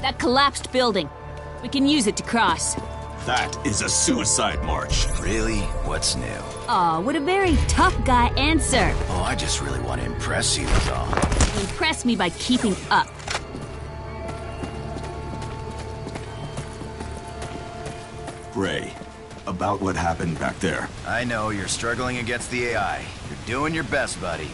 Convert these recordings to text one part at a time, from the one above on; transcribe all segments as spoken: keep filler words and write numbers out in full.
That collapsed building. We can use it to cross. That is a suicide march. Really? What's new? Aw, what a very tough guy answer. Oh, I just really want to impress you, is all. Impress me by keeping up. Gray, about what happened back there. I know, you're struggling against the A I. You're doing your best, buddy.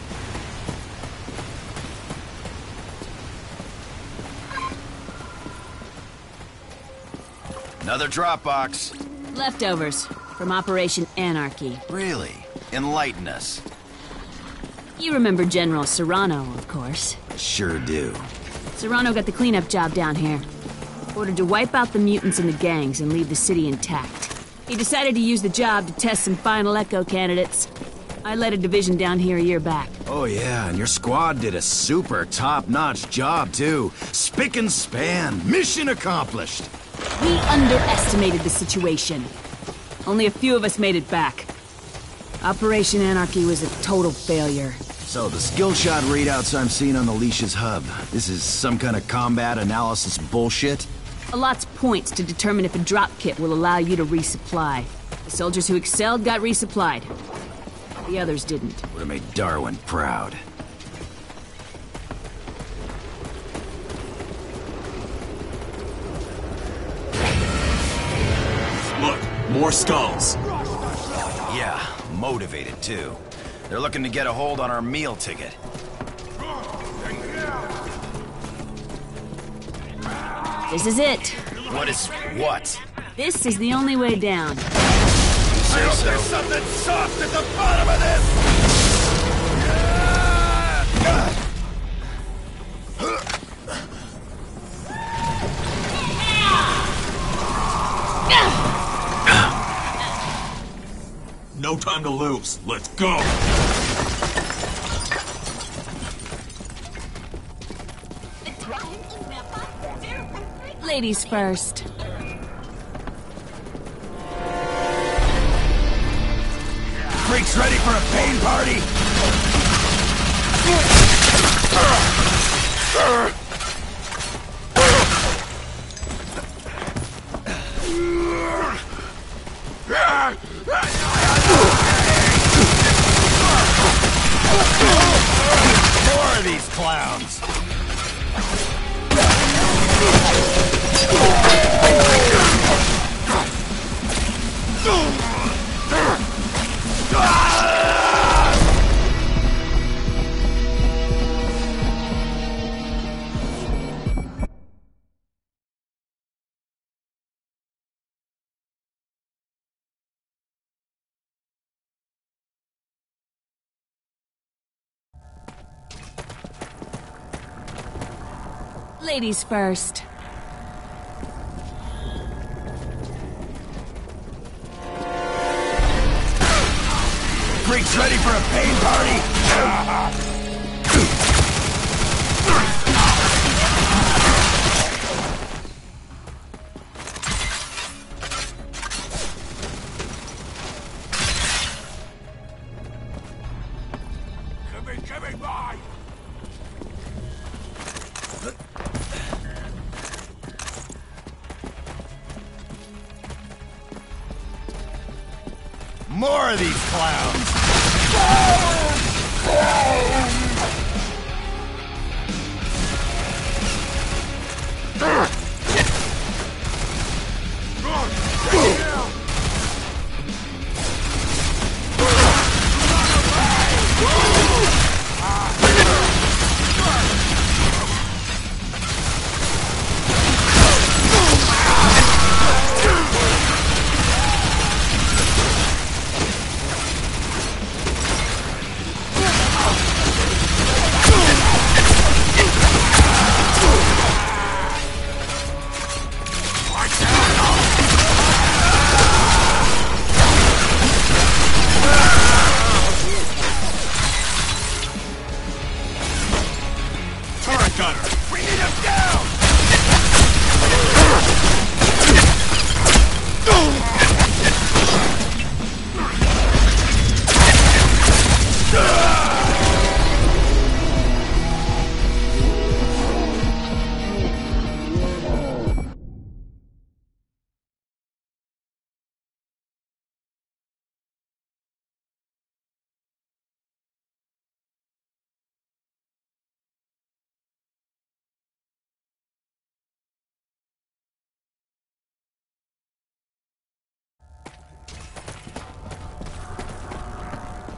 Another Dropbox. Leftovers from Operation Anarchy. Really? Enlighten us. You remember General Serrano, of course. Sure do. Serrano got the cleanup job down here. Ordered to wipe out the mutants and the gangs and leave the city intact. He decided to use the job to test some final Echo candidates. I led a division down here a year back. Oh yeah, and your squad did a super top-notch job, too. Spick and span. Mission accomplished. We underestimated the situation. Only a few of us made it back. Operation Anarchy was a total failure. So, the skill shot readouts I'm seeing on the Leash's hub, this is some kind of combat analysis bullshit? A lot's points to determine if a drop kit will allow you to resupply. The soldiers who excelled got resupplied. The others didn't. Would have made Darwin proud. Look, more skulls. Yeah, motivated too. They're looking to get a hold on our meal ticket. This is it. What is what? This is the only way down. I hope there's something soft at the bottom of this! No time to lose. Let's go! Ladies first. Freaks ready for a pain party? More of these clowns. Ladies first. Freaks ready for a pain party? Come in, come in, boy! More of these clowns!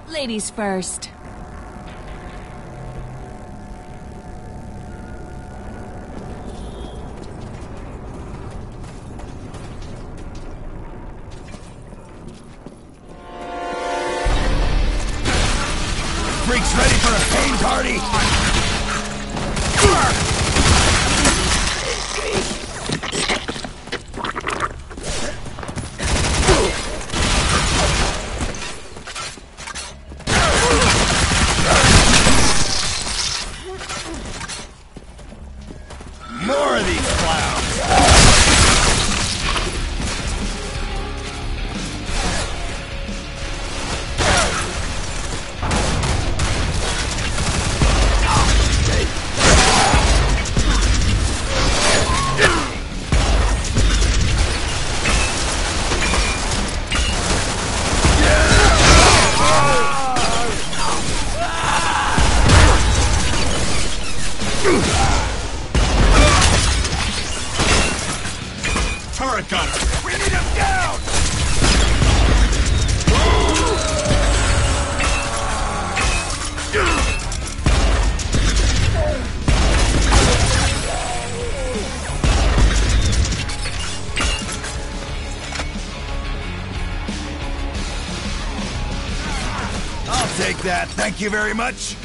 Ladies first. Freaks ready for a pain party? More of these clowns! Turret gunner! We need him down! I'll take that, thank you very much.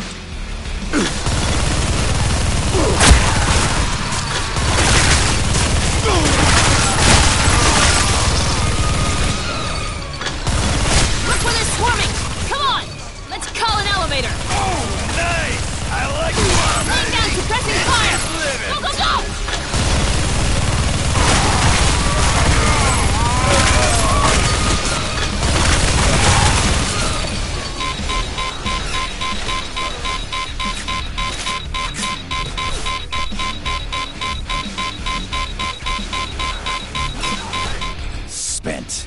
Spent.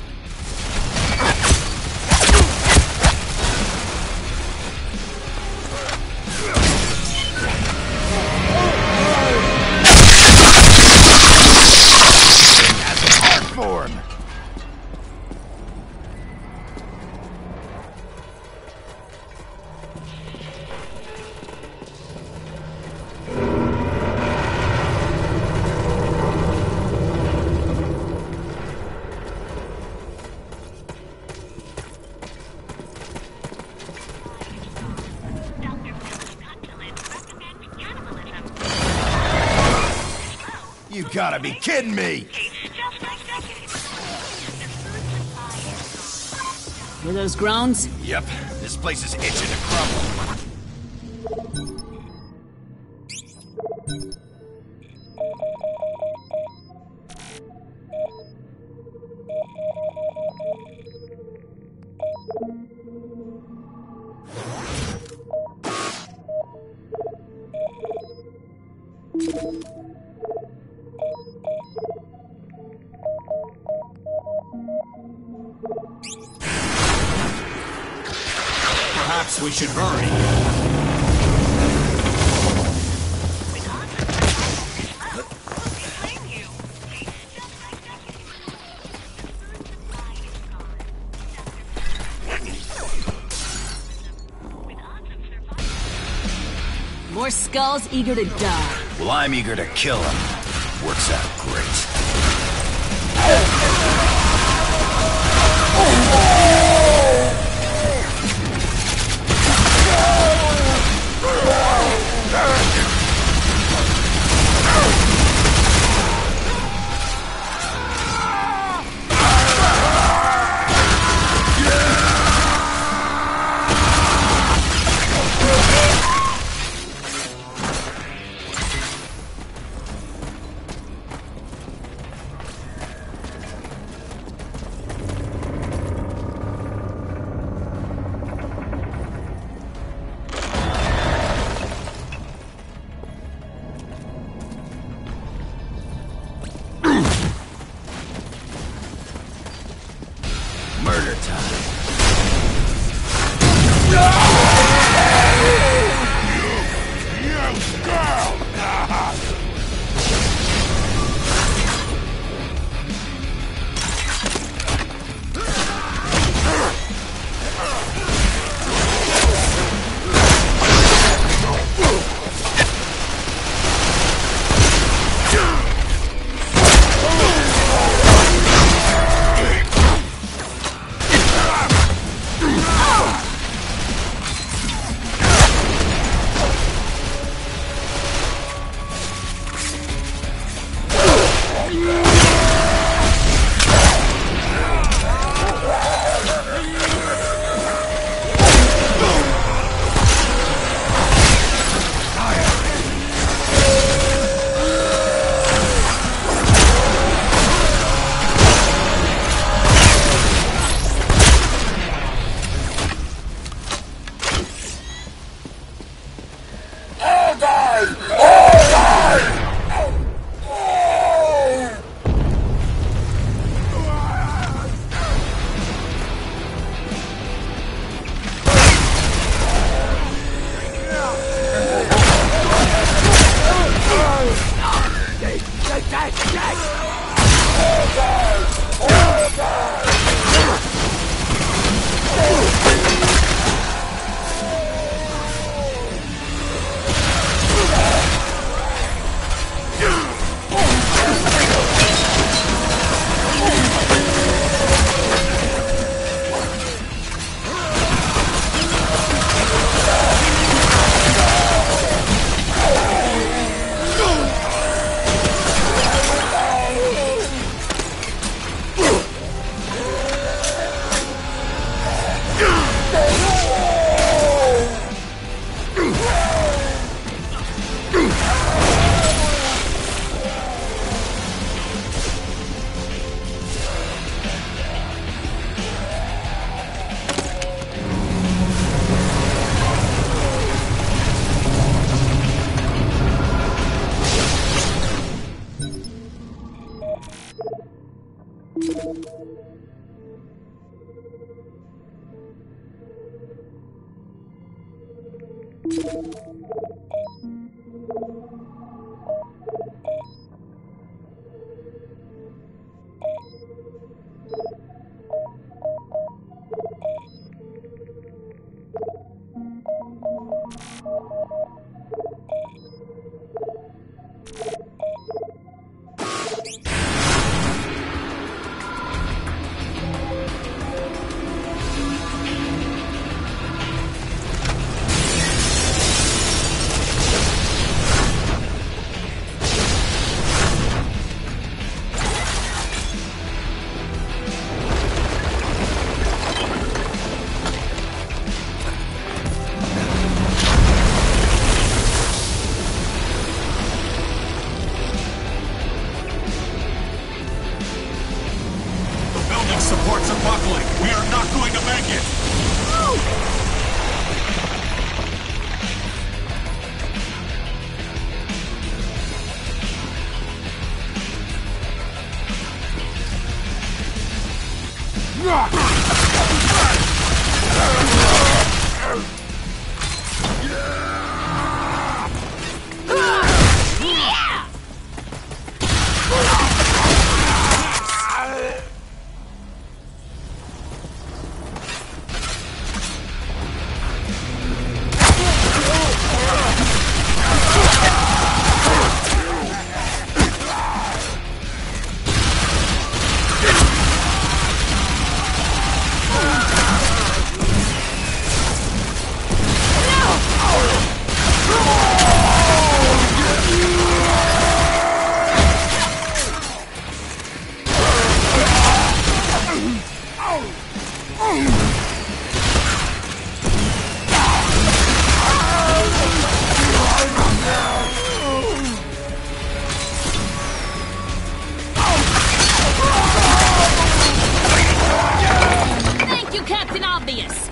That's a hard form. You gotta be kidding me! Were those groans? Yep, this place is itching to crumble. Perhaps we should hurry. More skulls eager to die. Well, I'm eager to kill him. Works out great. Murder time. You girl! Supports are buckling. We are not going to make it. Thank you, Captain Obvious!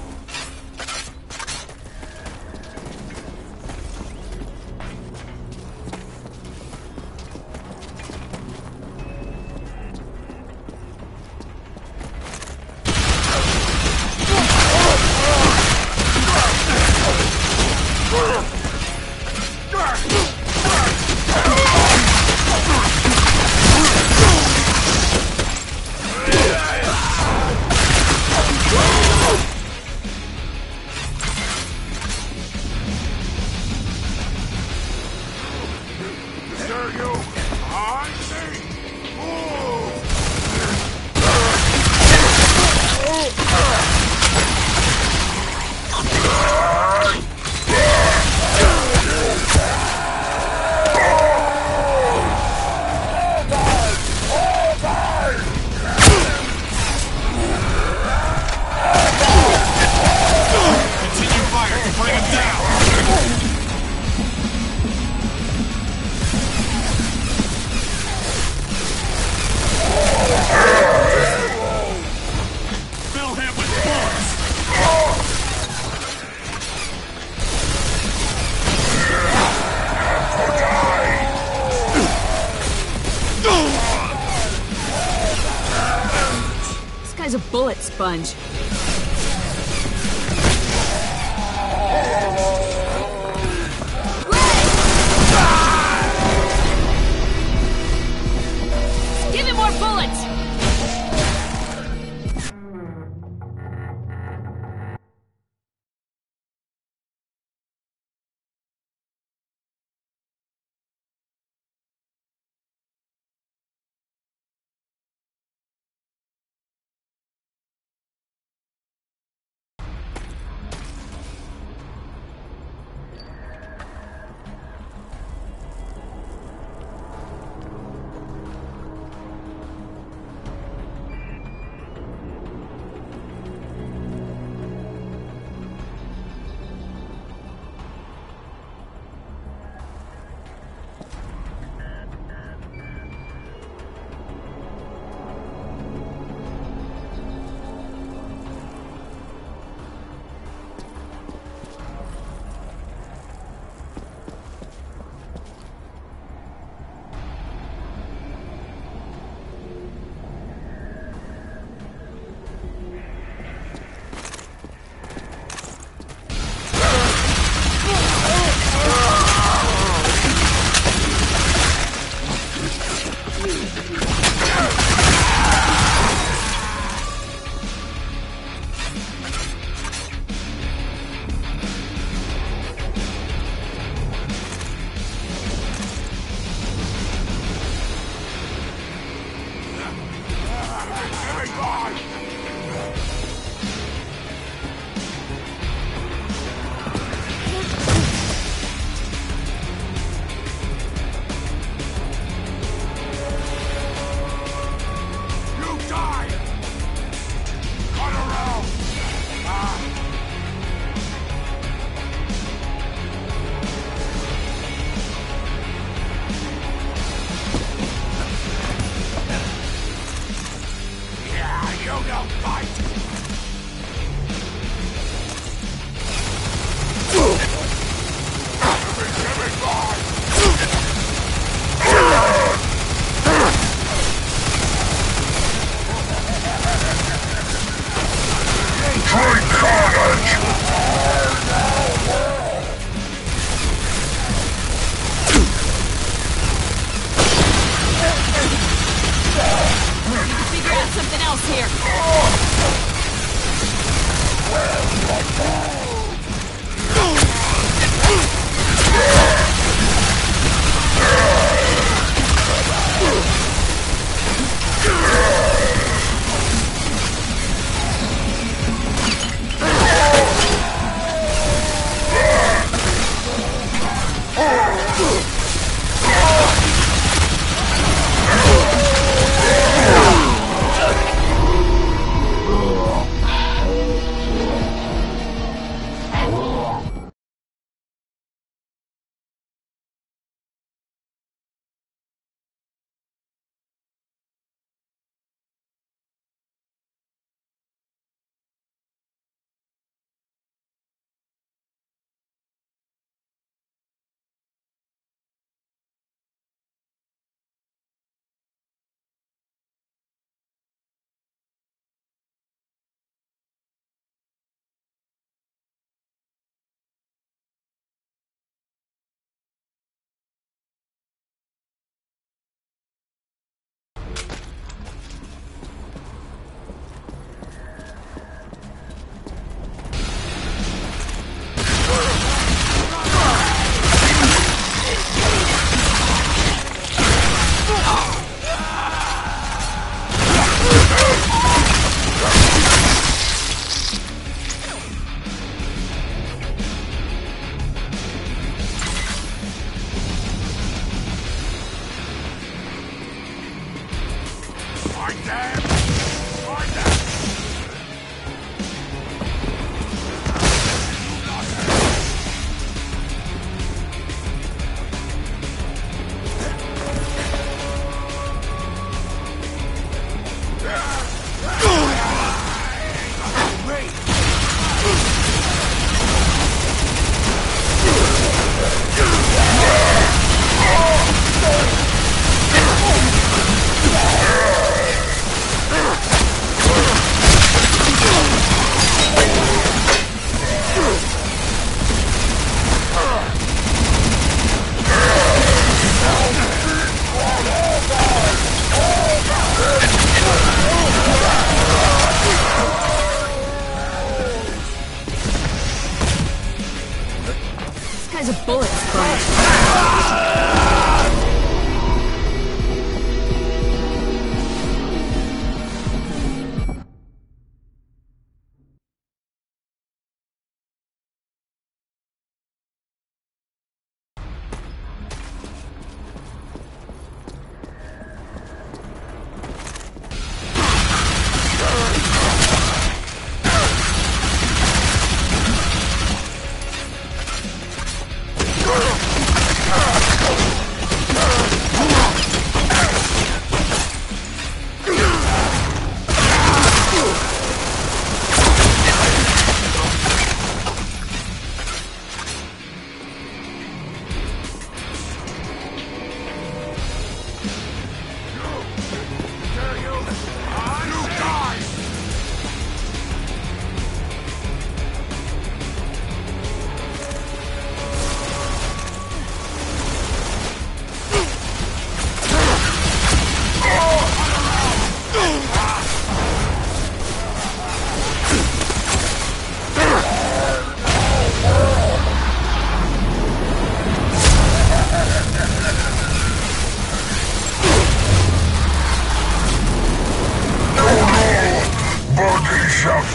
This guy's a bullet sponge. Give him more bullets!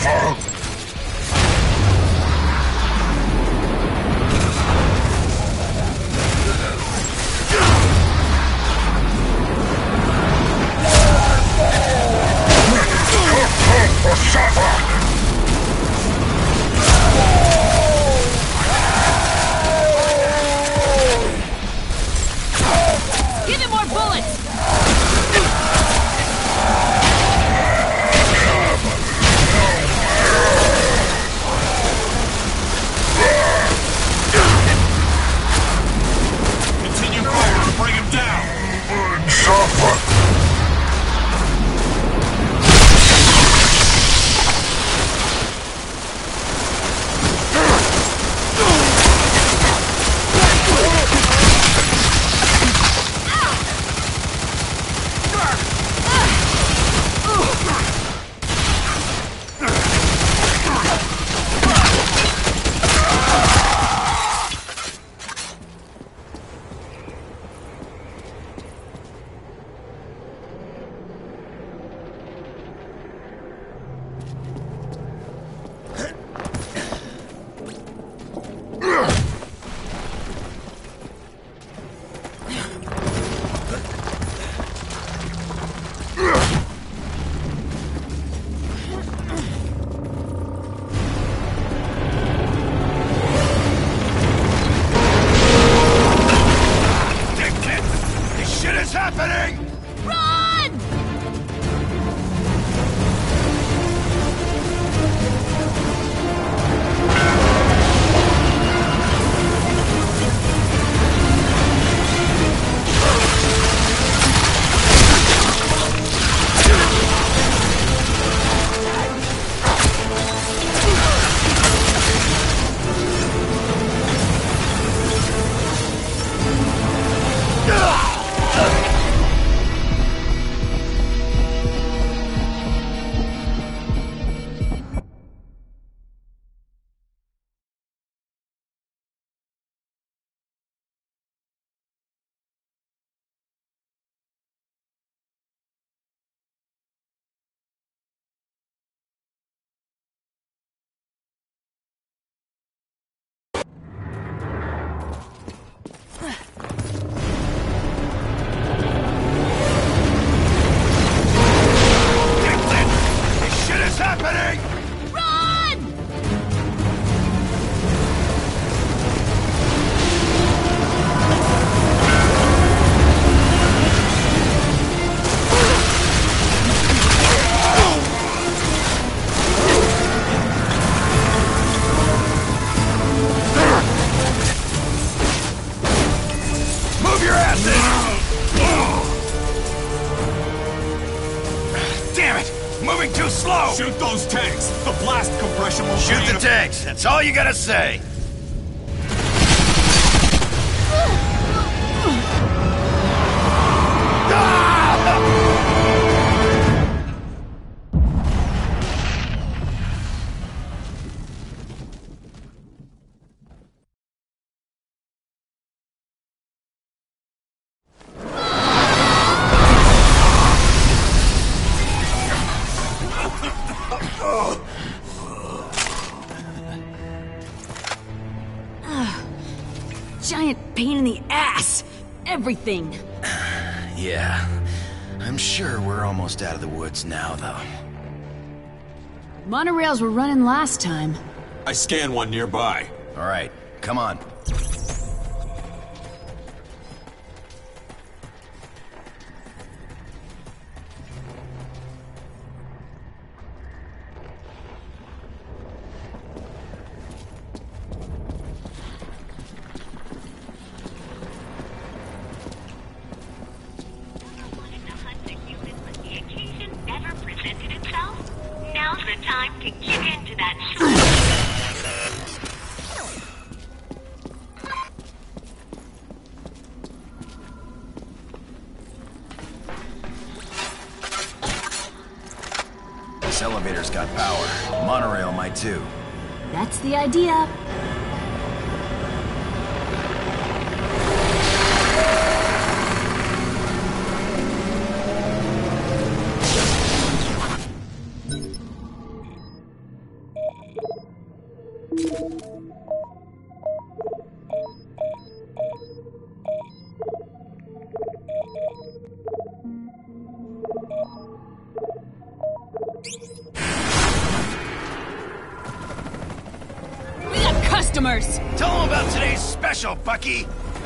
Give him more bullets! Continue fire to bring him down! Moving too slow! Shoot those tanks! The blast compression will Shoot the tanks! That's all you gotta say! Giant pain in the ass! Everything! Yeah. I'm sure we're almost out of the woods now, though. Monorails were running last time. I scanned one nearby. Alright, come on. Now's the time to get into that This elevator's got power. Monorail might too. That's the idea. We got customers! Tell them about today's special, Bucky!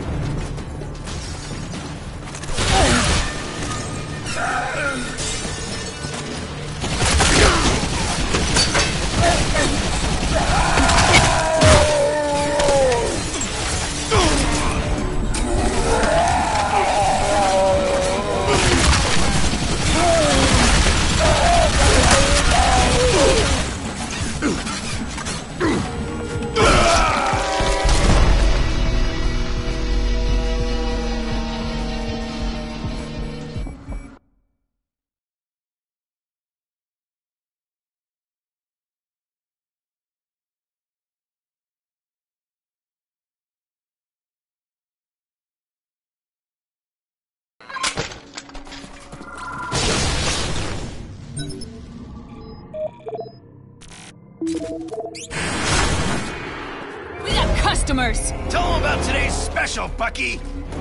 We got customers! Tell them about today's special, Bucky!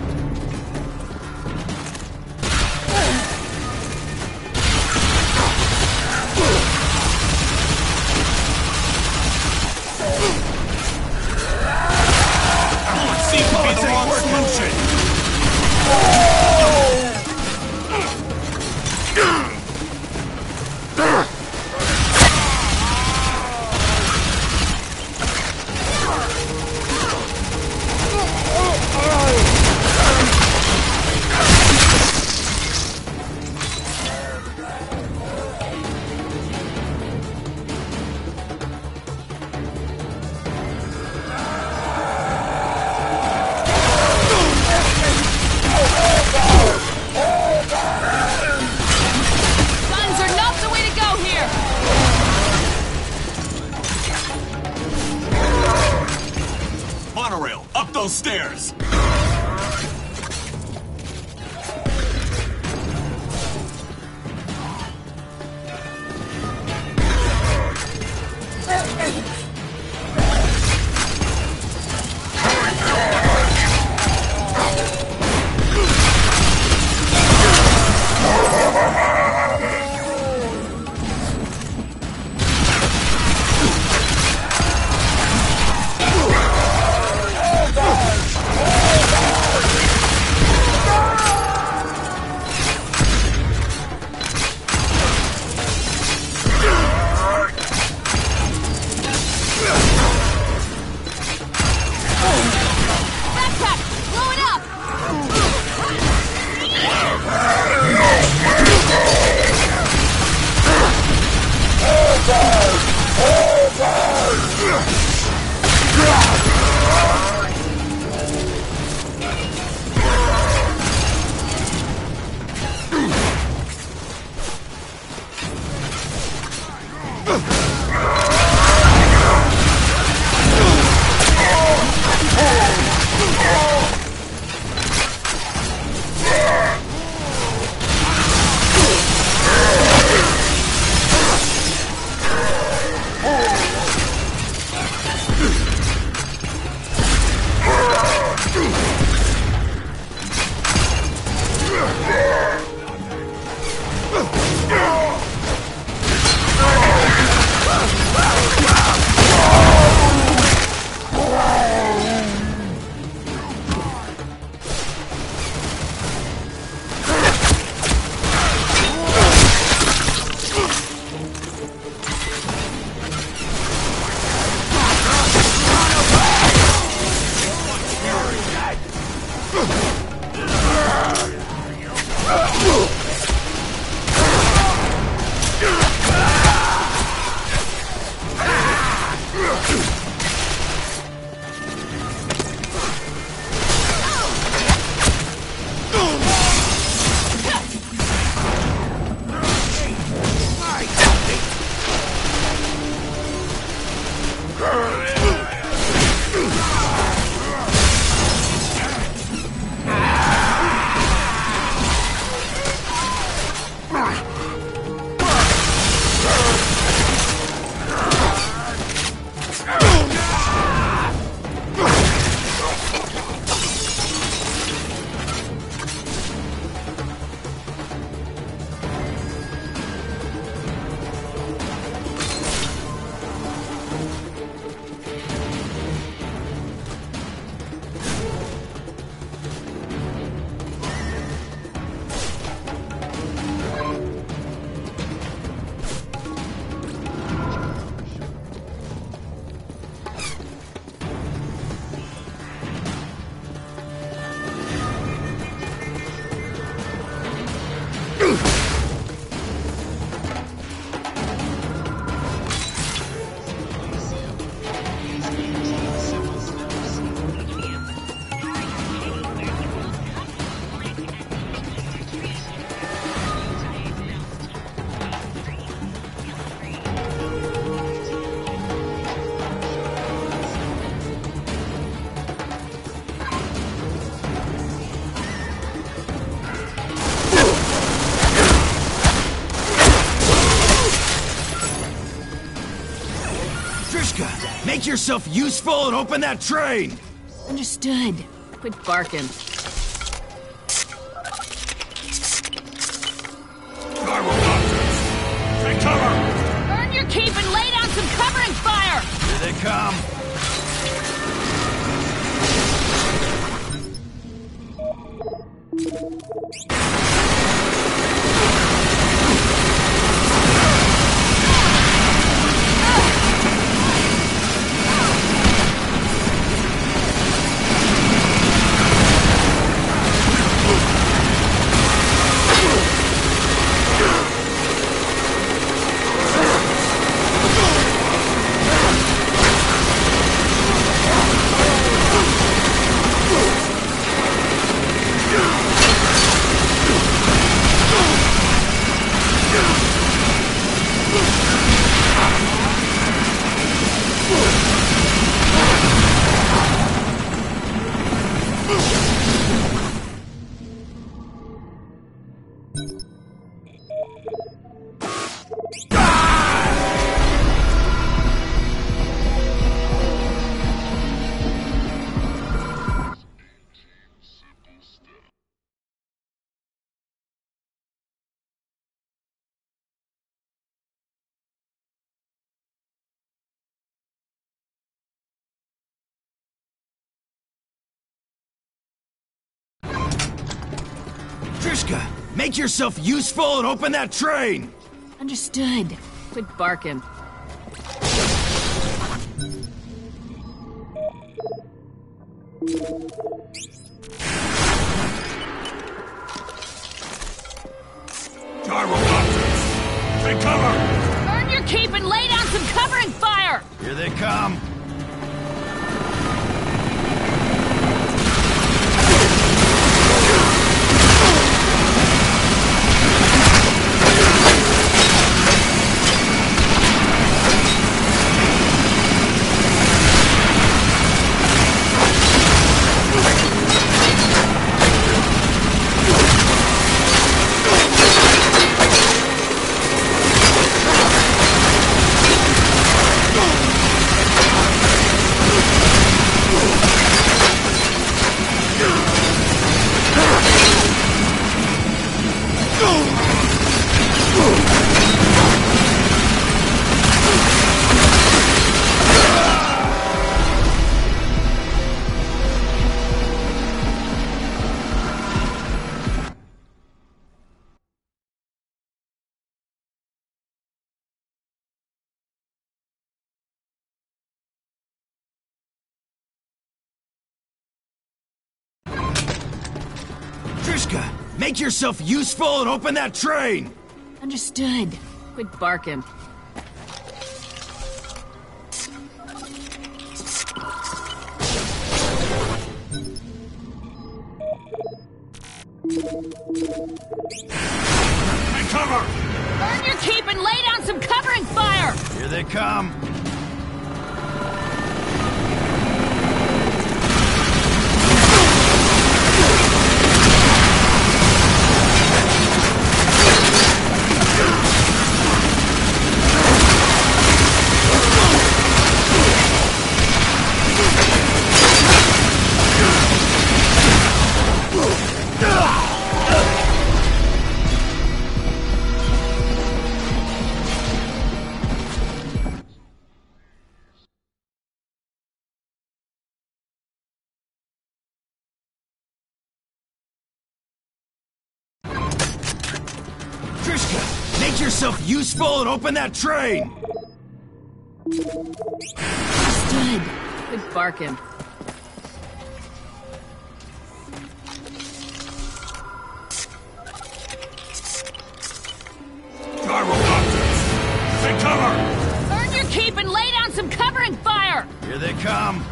Bullet seems to be the wrong solution. Guns are not the way to go here! Monorail, up those stairs. Backpack! Blow it up! Trishka, make yourself useful and open that train! Understood. Quit barking. Gyrocopters! Take cover! Earn your keep and lay down some covering fire! Here they come! Trishka, make yourself useful and open that train! Understood. Quit barking. Gyrocopters! Take cover! Earn your keep and lay down some covering fire! Here they come! Trishka, make yourself useful and open that train! Understood. Quit barking. Take cover! Earn your keep and lay down some covering fire! Here they come! Trishka, make yourself useful and open that train! Understood. Quit barking. Gyrocopters! Take cover! Earn your keep and lay down some covering fire! Here they come!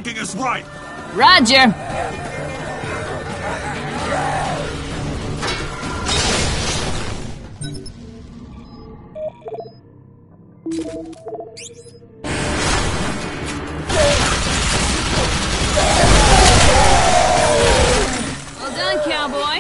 thinking is right. Roger. Well done, cowboy.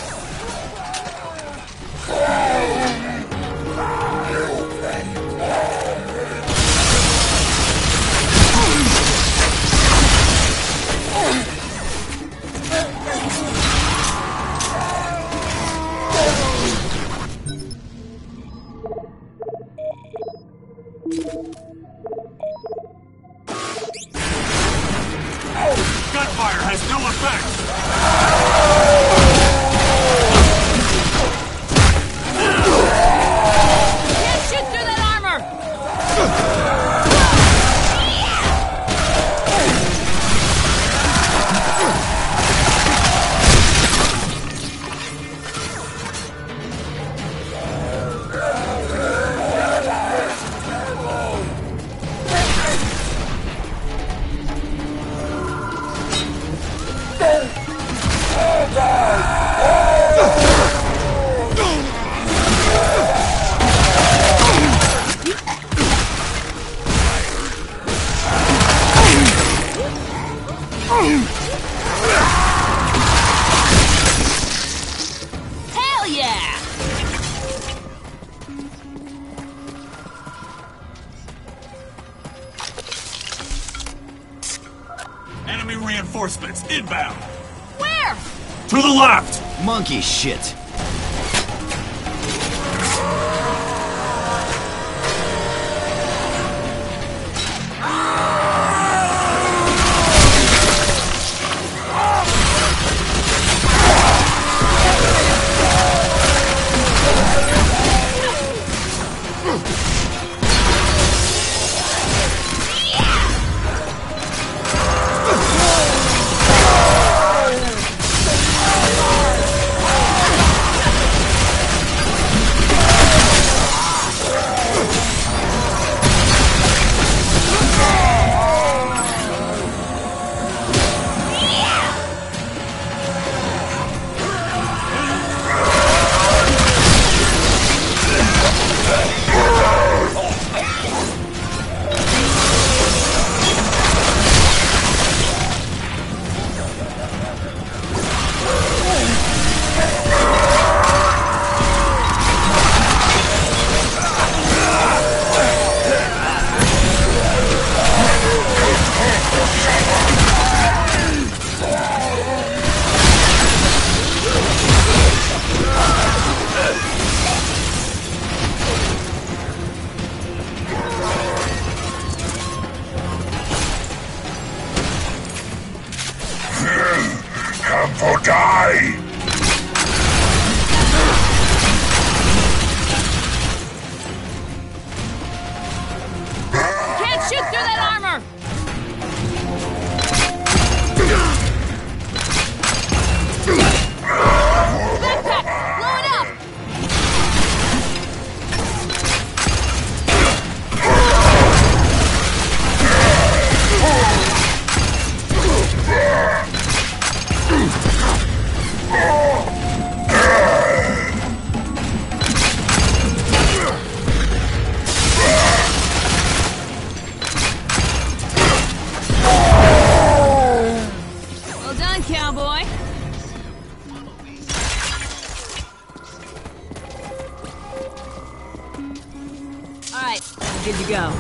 Gunfire has no effect. Can't shoot through that armor! Hell yeah! Enemy reinforcements inbound. Where? To the left. Monkey shit. Come for die! Can't shoot through that armor! Backpack! Blow it up! Well done, cowboy. All right, good to go.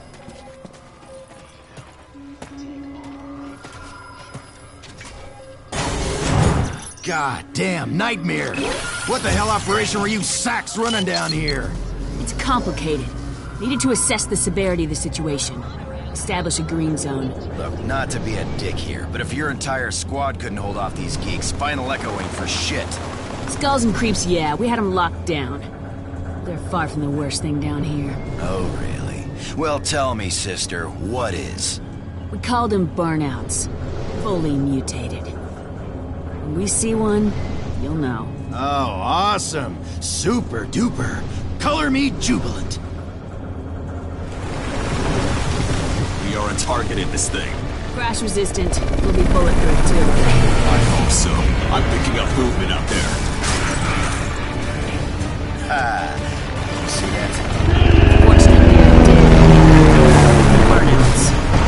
God damn, nightmare! What the hell operation were you sacks running down here? It's complicated. Needed to assess the severity of the situation. Establish a green zone. Look, not to be a dick here, but if your entire squad couldn't hold off these geeks, Final Echo ain't for shit. Skulls and creeps, yeah, we had them locked down. They're far from the worst thing down here. Oh, really? Well, tell me, sister, what is? We called them burnouts. Fully mutated. When we see one, you'll know. Oh, awesome! Super duper! Color me jubilant! We are a target in this thing. Crash resistant. Will be bulletproof too. I hope so. I'm picking up movement out there. Ah, see that? Fortunately, I did. Burnouts.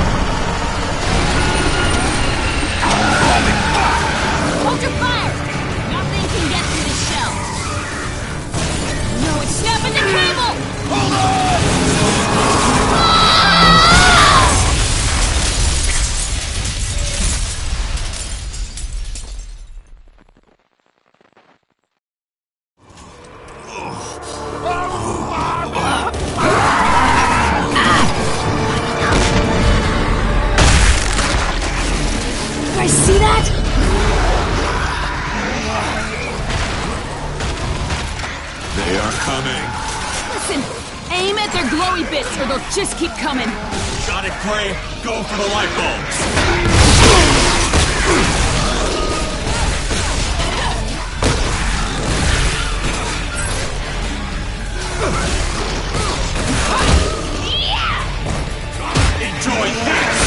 Hold your fire! Nothing can get through the shell. No, it's snapping the cable! Hold on! I see that? They are coming. Listen, aim at their glowy bits or they'll just keep coming. Got it, Gray. Go for the light bulbs. Enjoy this.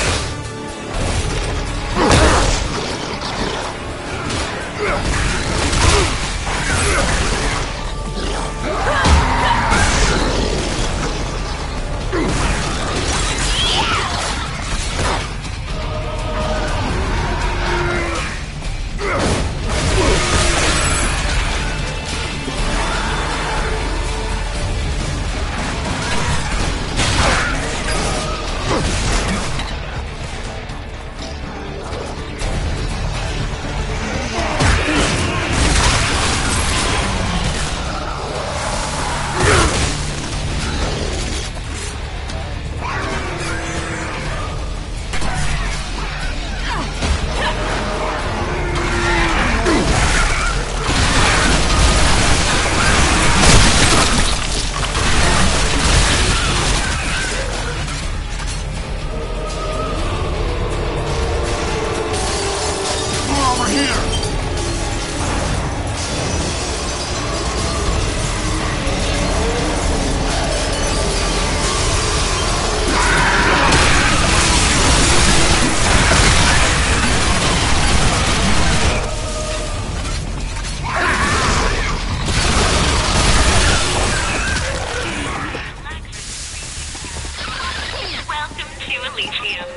Welcome to Elysium.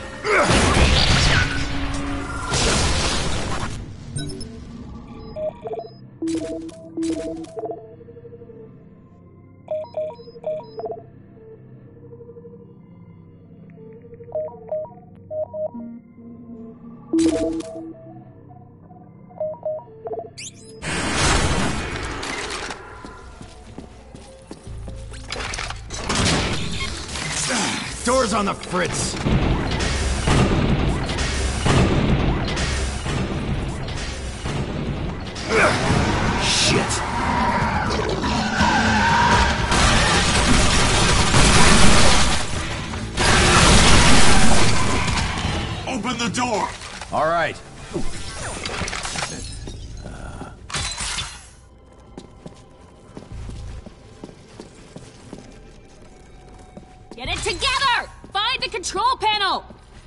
Doors on the fritz. Shit. Open the door. All right. Get it together! Find the control panel!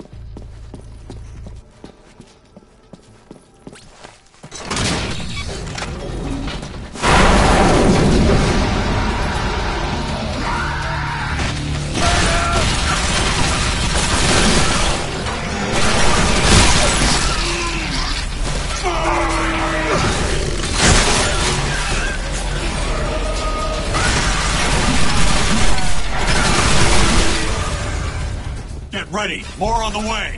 Get ready. More on the way.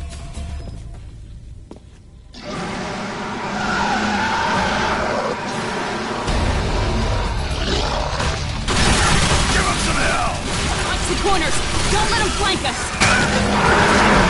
Give him some hell! Watch the corners! Don't let them flank us!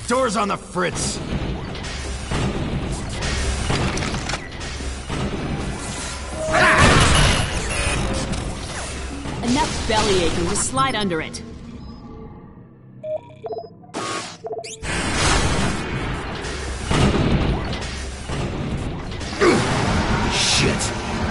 Door's on the fritz. Enough belly aching, just slide under it. Shit.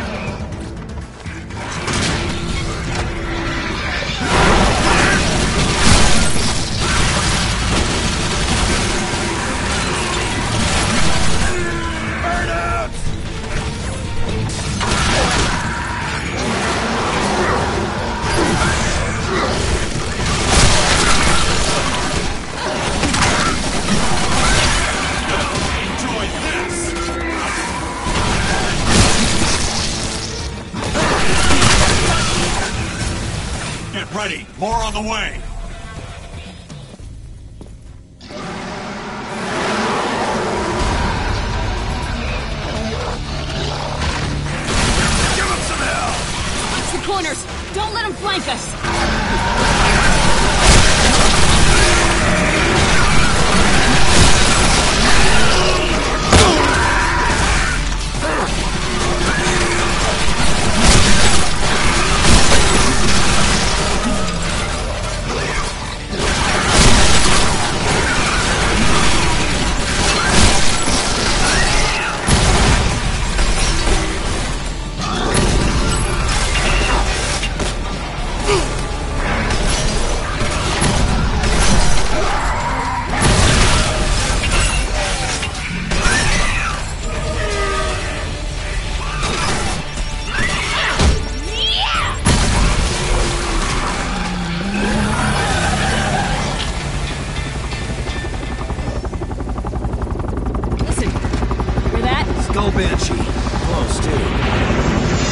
Ready. More on the way. Give him some hell! Watch the corners! Don't let them flank us! Skull Banshee. Close, too.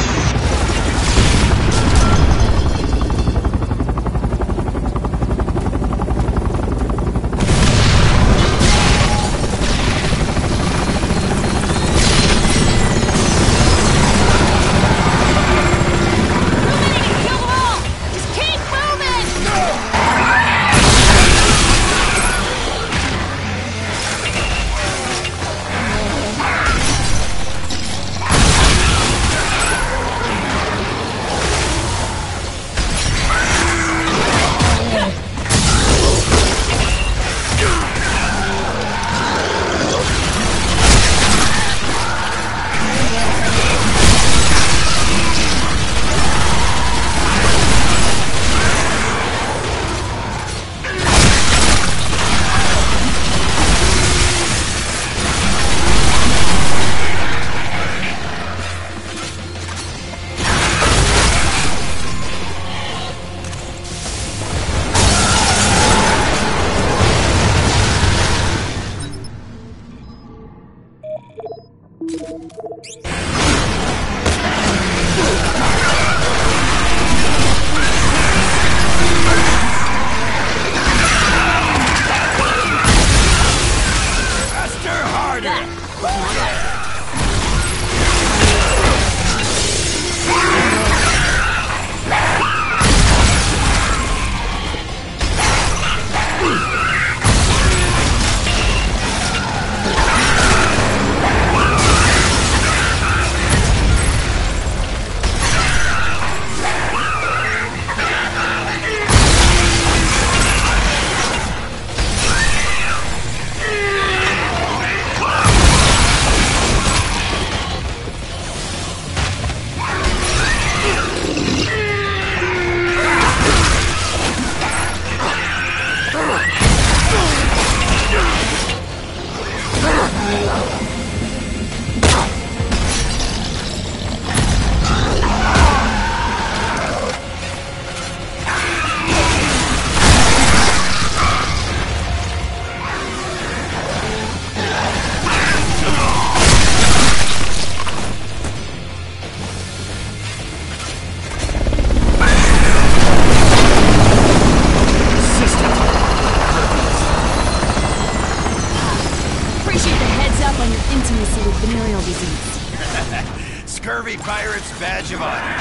Scurvy Pirate's badge of honor.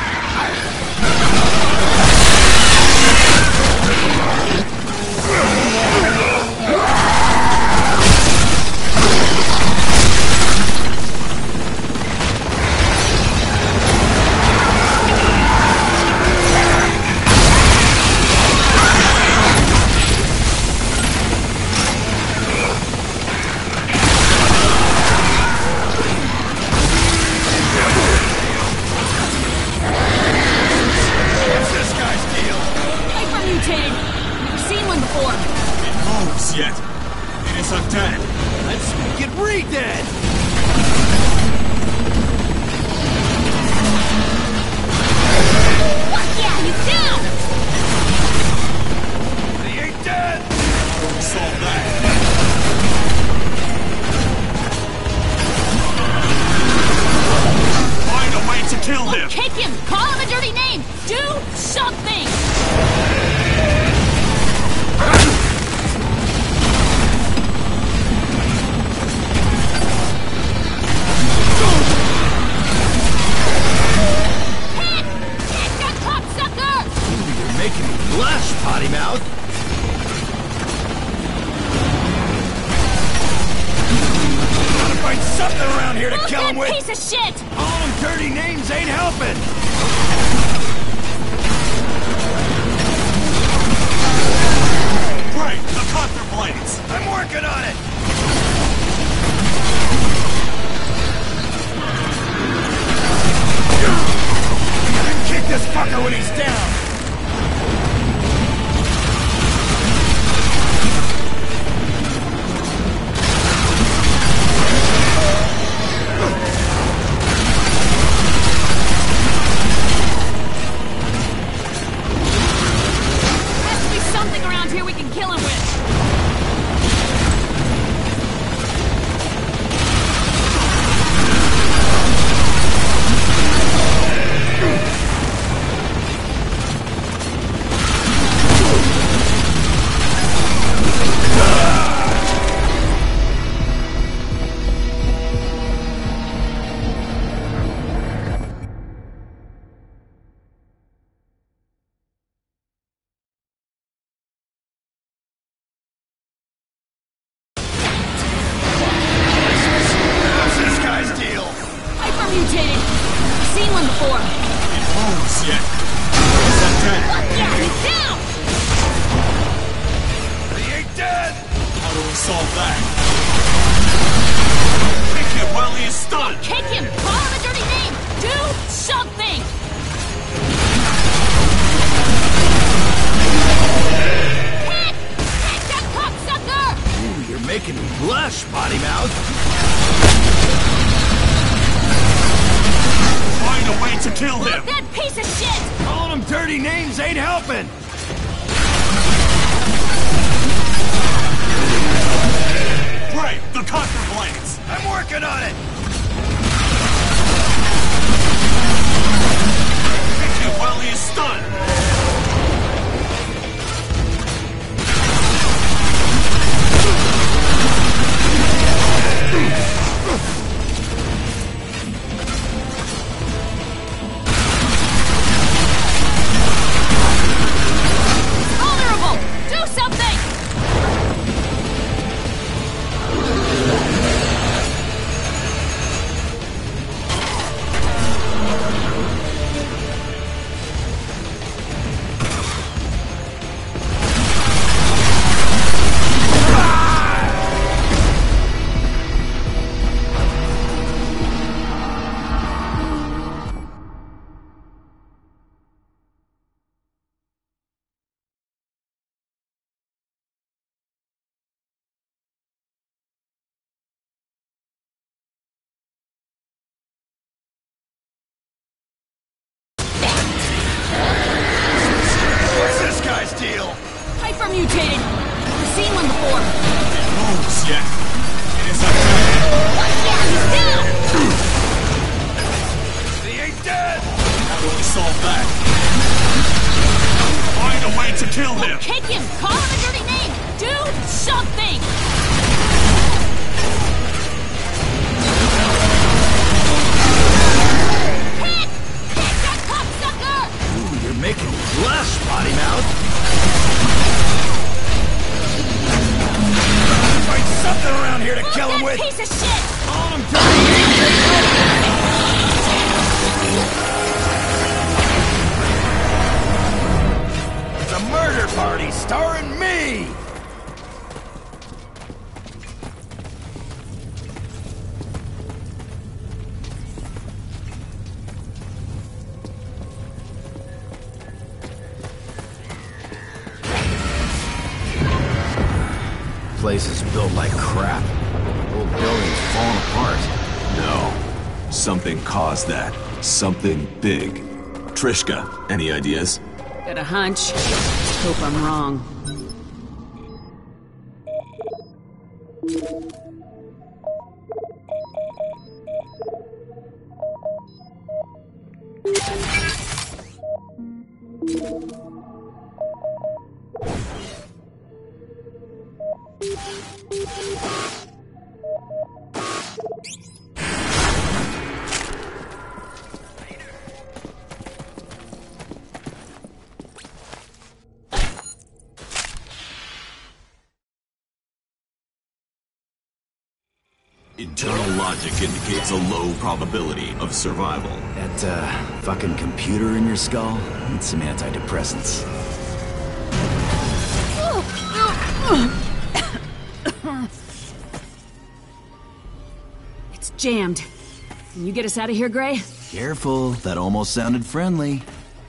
before. It moves yet. It is undead. Let's make it re-dead! Fuck yeah, he's down! He ain't dead! Solve that. Find a way to kill him. Kick him! Call him a dirty name! Do something! Hit! Hit that cocksucker! You're making me blush, potty mouth! Gotta find something around here to Move kill that him with! piece of shit! All them dirty names ain't helping! Break the Conquer blades. I'm working on it! Gotta kick this fucker when he's down! Has to be something around here we can kill him with. What's this guy's deal? Hypermutated. I've seen one before. It moves yet. It is undead. Fuck yeah, he's down! He ain't dead! How do we solve that? Kick him while he is stunned. Kick him! Call him a dirty name! Do something! Hit! Hit that cocksucker! Ooh, you're making me blush, potty mouth! Find a way to kill him. Fuck that piece of shit! All them dirty names ain't helping! Break the Conquer blades. I'm working on it! Kick him while he is stunned. Vulnerable! Do something! What's this guy's deal? Hypermutated. I've seen one before. It moves yet. It is undead. Fuck yeah, he's down! He ain't dead! How do we solve that? Find a way to kill him. Kick him! Call him a dirty name! Do something! Hit! Hit that cocksucker! Ooh, you're making me blush, potty mouth! Gotta find something around here to Move kill him that with! piece of shit! All them dirty names ain't helping! It's a murder party starring me! place is built like crap. Whole building's falling apart. No. Something caused that. Something big. Trishka, any ideas? Got a hunch. Hope I'm wrong. Internal logic indicates a low probability of survival. That, uh, fucking computer in your skull needs some antidepressants. It's jammed. Can you get us out of here, Gray? Careful, that almost sounded friendly.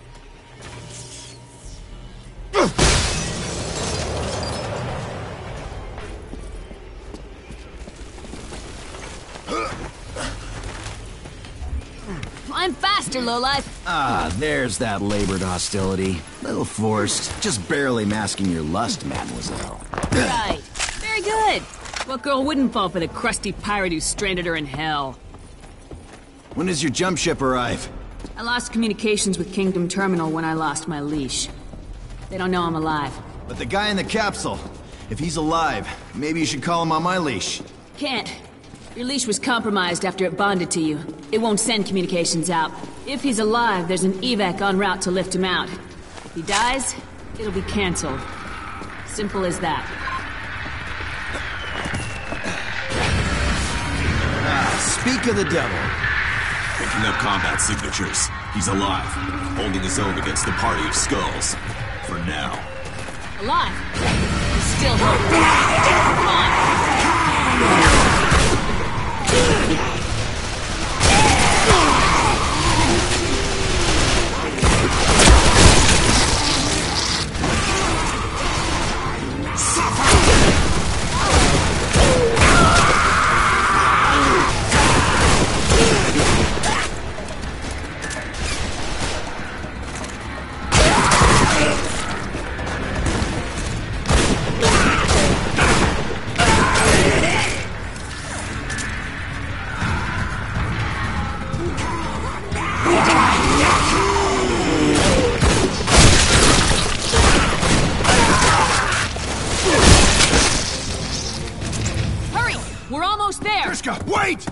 Climb faster, lowlife! Ah, there's that labored hostility. Little forced, just barely masking your lust, mademoiselle. Right. Very good. What girl wouldn't fall for the crusty pirate who stranded her in hell? When does your jump ship arrive? I lost communications with Kingdom Terminal when I lost my leash. They don't know I'm alive. But the guy in the capsule, if he's alive, maybe you should call him on my leash. Can't. Your leash was compromised after it bonded to you. It won't send communications out. If he's alive, there's an evac en route to lift him out. If he dies, it'll be cancelled. Simple as that. Ah, speak of the devil. Picking up combat signatures. He's alive, holding his own against the party of skulls. For now. Alive? There's still hope. Come on. Wait!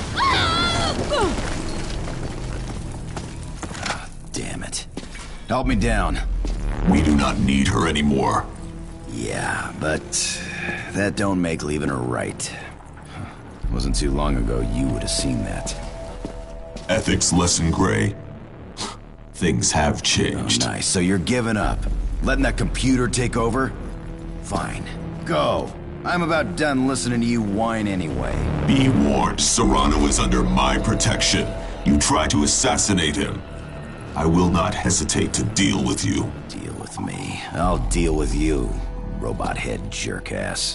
Damn it. Help me down. We do not need her anymore. Yeah, but that don't make leaving her right. Wasn't too long ago you would have seen that. Ethics lesson, Gray. Things have changed. Oh, nice. So you're giving up? Letting that computer take over? Fine. Go. I'm about done listening to you whine anyway. Be warned, Serrano is under my protection. You try to assassinate him. I will not hesitate to deal with you. Deal with me. I'll deal with you, robot head jerkass.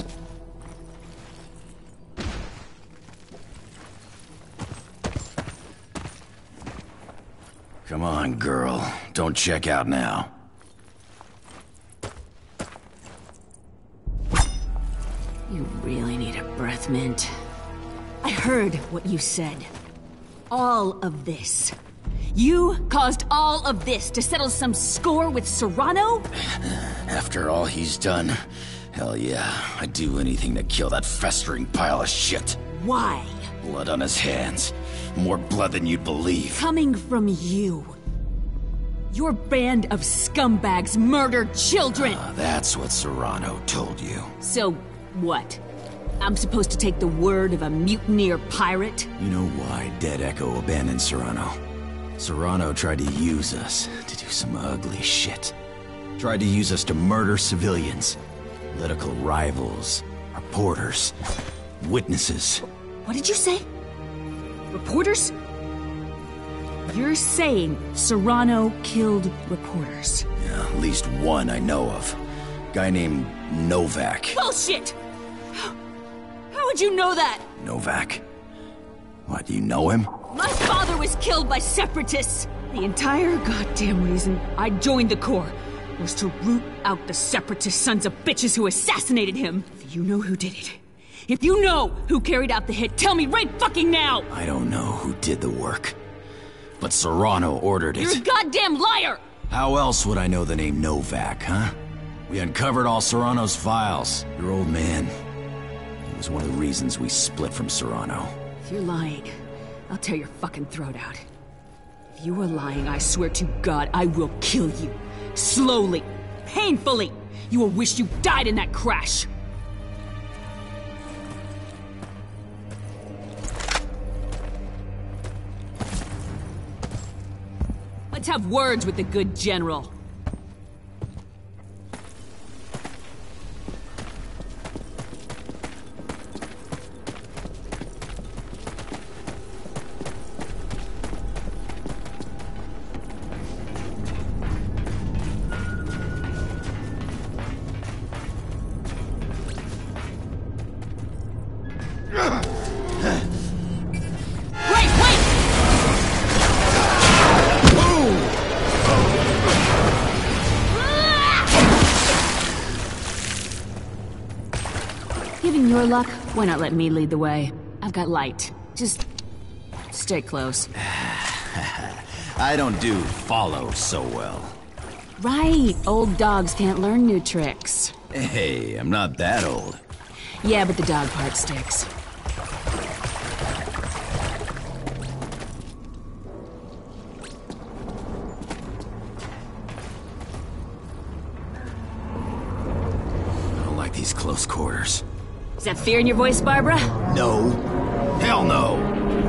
Come on, girl. Don't check out now. You really need a breath mint. I heard what you said. All of this. You caused all of this to settle some score with Serrano? After all he's done, hell yeah, I'd do anything to kill that festering pile of shit. Why? Blood on his hands. More blood than you'd believe. Coming from you. Your band of scumbags murdered children! Uh, that's what Serrano told you. So, what? I'm supposed to take the word of a mutineer pirate? You know why Dead Echo abandoned Serrano? Serrano tried to use us to do some ugly shit. Tried to use us to murder civilians, political rivals, reporters, witnesses. What did you say? Reporters? You're saying Serrano killed reporters? Yeah, at least one I know of. Guy named Novak. Bullshit! How would you know that? Novak. What, do you know him? My father was killed by separatists. The entire goddamn reason I joined the Corps was to root out the separatist sons of bitches who assassinated him. If you know who did it, if you know who carried out the hit, tell me right fucking now! I don't know who did the work, but Serrano ordered it. You're a goddamn liar! How else would I know the name Novak, huh? We uncovered all Serrano's files. Your old man. He was one of the reasons we split from Serrano. If you're lying, I'll tear your fucking throat out. If you are lying, I swear to God, I will kill you. Slowly. Painfully. You will wish you died in that crash. Let's have words with the good general. Given your luck, why not let me lead the way? I've got light. Just stay close. I don't do follow so well. Right, old dogs can't learn new tricks. Hey, I'm not that old. Yeah, but the dog part sticks. I don't like these close quarters. Is that fear in your voice, Barbara? No. Hell no!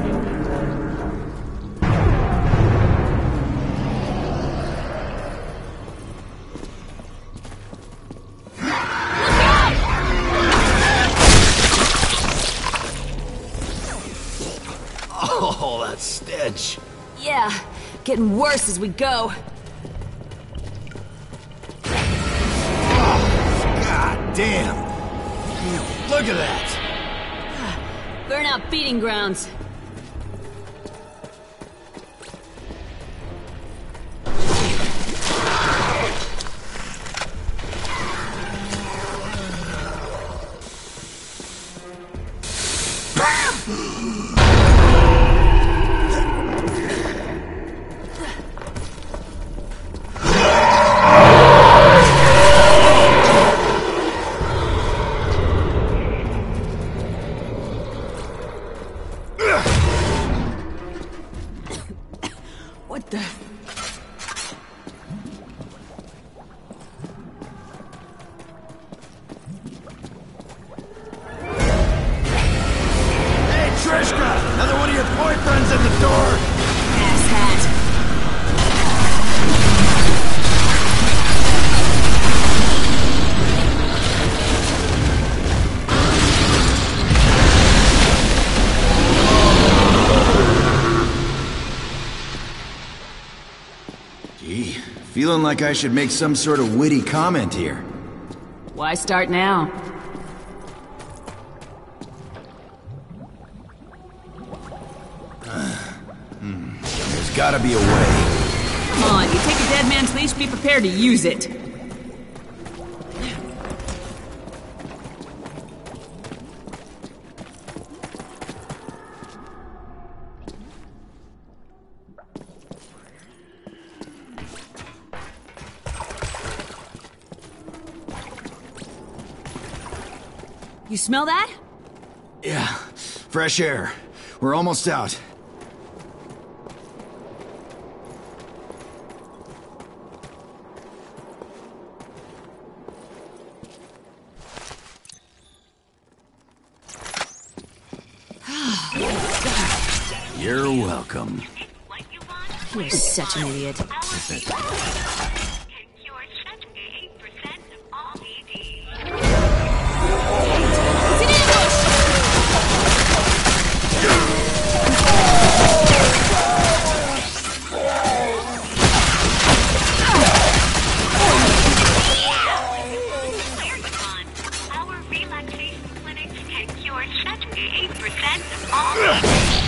Oh, that stench. Yeah, getting worse as we go. God damn! Look at that! Burnout beating grounds. What the? Hey, Trishka! Another one of your boyfriends at the door! Asshat. Gee, feeling like I should make some sort of witty comment here. Why start now? There's gotta be a way. Come on, you take a dead man's leash, be prepared to use it. You smell that? Yeah, fresh air. We're almost out. You're welcome. What you want? You're such an idiot. Our Secure seventy-eight percent of all E Ds. It's an ambush! Where you gone? Our relaxation clinic scored seventy-eight percent of all the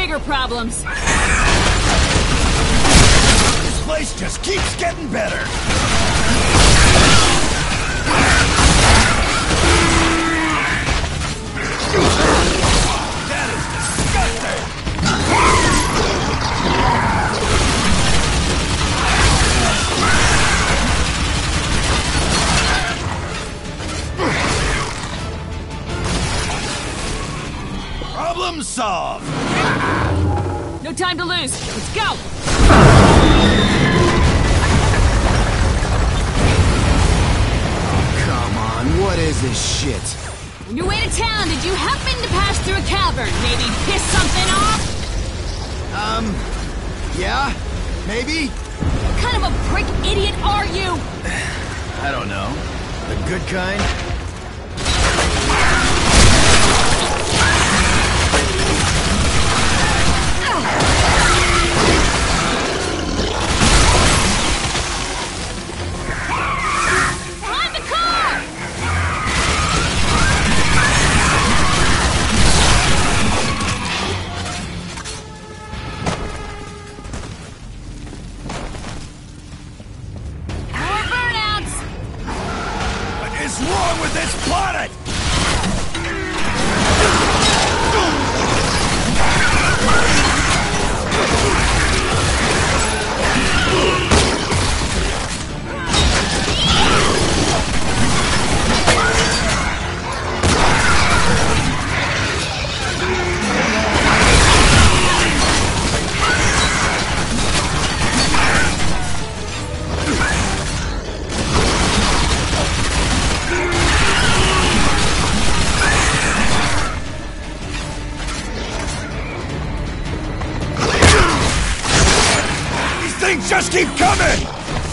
bigger problems. This place just keeps getting better. That is disgusting. Problem solved! No time to lose. Let's go! Come on, what is this shit? On your way to town, did you happen to pass through a cavern? Maybe piss something off? Um, yeah, maybe? What kind of a prick idiot are you? I don't know. The good kind? Behind the car! More burnouts! What is wrong with this planet? Things just keep coming!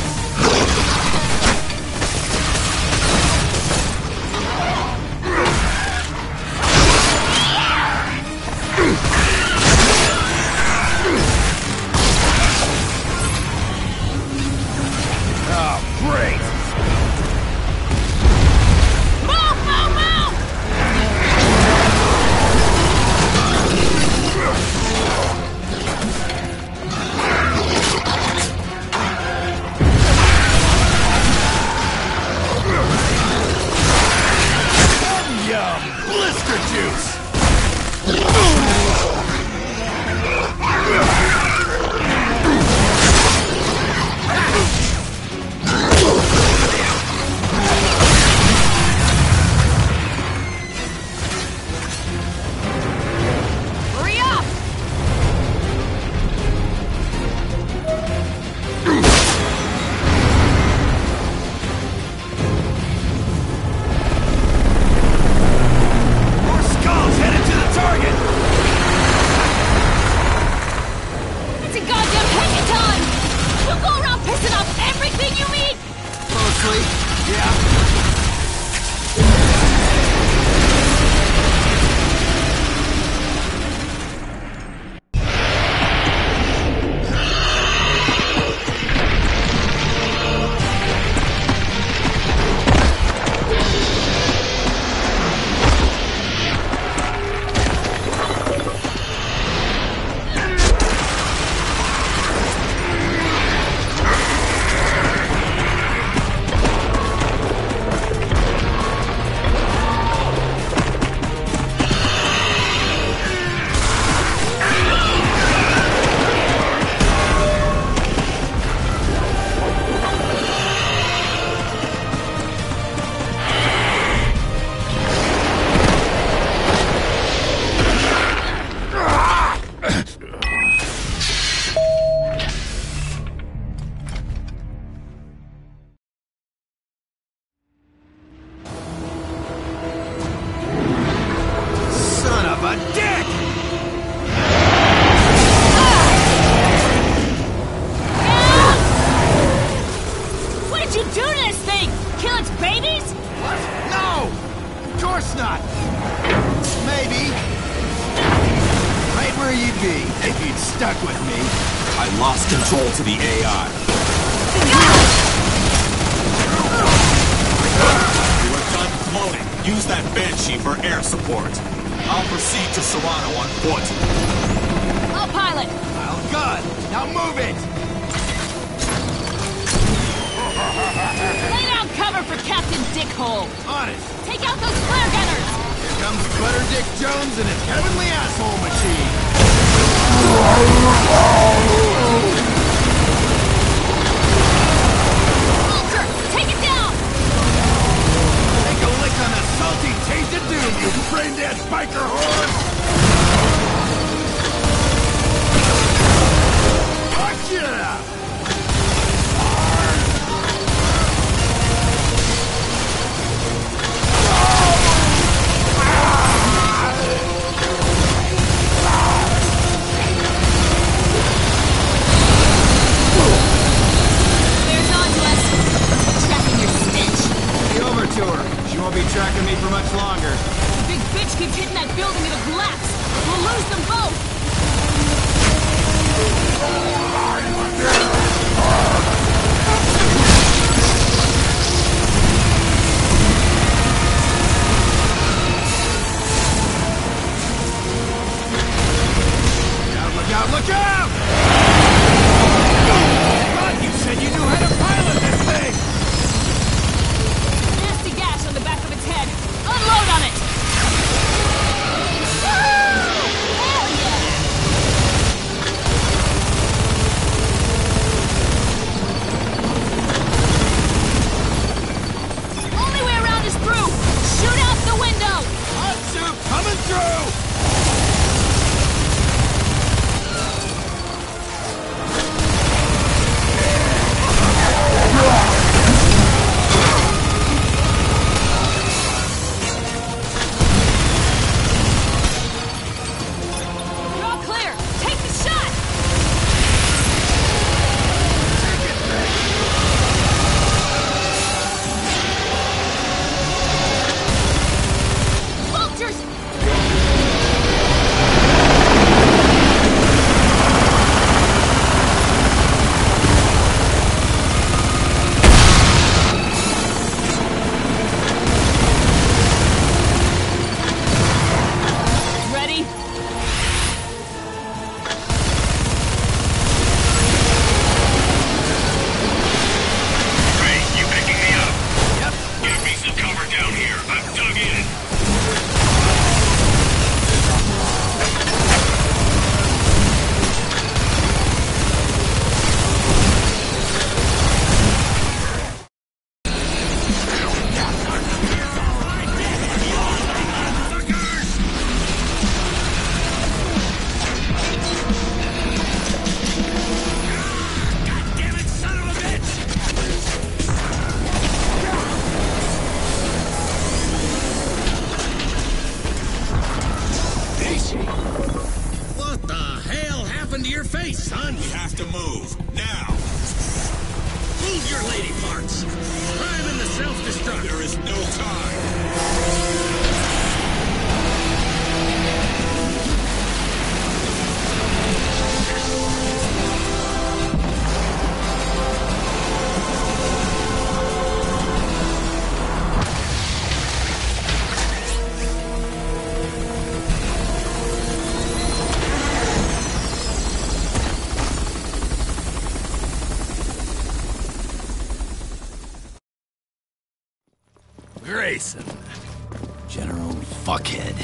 Oh, great! Move, move, move! Yum! Blister juice! Hurry up! More skulls headed to the target! It's a goddamn hackathon! You go around pissing off everything you meet! Mostly, yeah. Son of a dick! What did you do to this thing? Kill its babies? What? No! Of course not! Maybe. Right where you'd be if you'd stuck with me. I lost control to the A I. You are done floating. Use that Banshee for air support. I'll proceed to Serrano on foot. pilot! I'll gun! Now move it! Lay down cover for Captain Dickhole! Honest! Take out those flare gunners! Here comes Butter Dick Jones and his heavenly asshole machine! Vulture, take it down! Take a lick on the salty taste of doom, you brain-dead biker horse! Gotcha! Tracking me for much longer. The big bitch keeps hitting that building, it'll collapse. We'll lose them both. Look out, look out, look out! God, you said you knew how to pilot this thing! On the back of its head. Unload on it! Woo! Hell yeah! Only way around is through! Shoot out the window! Hot soup coming through! Grayson. General Fuckhead.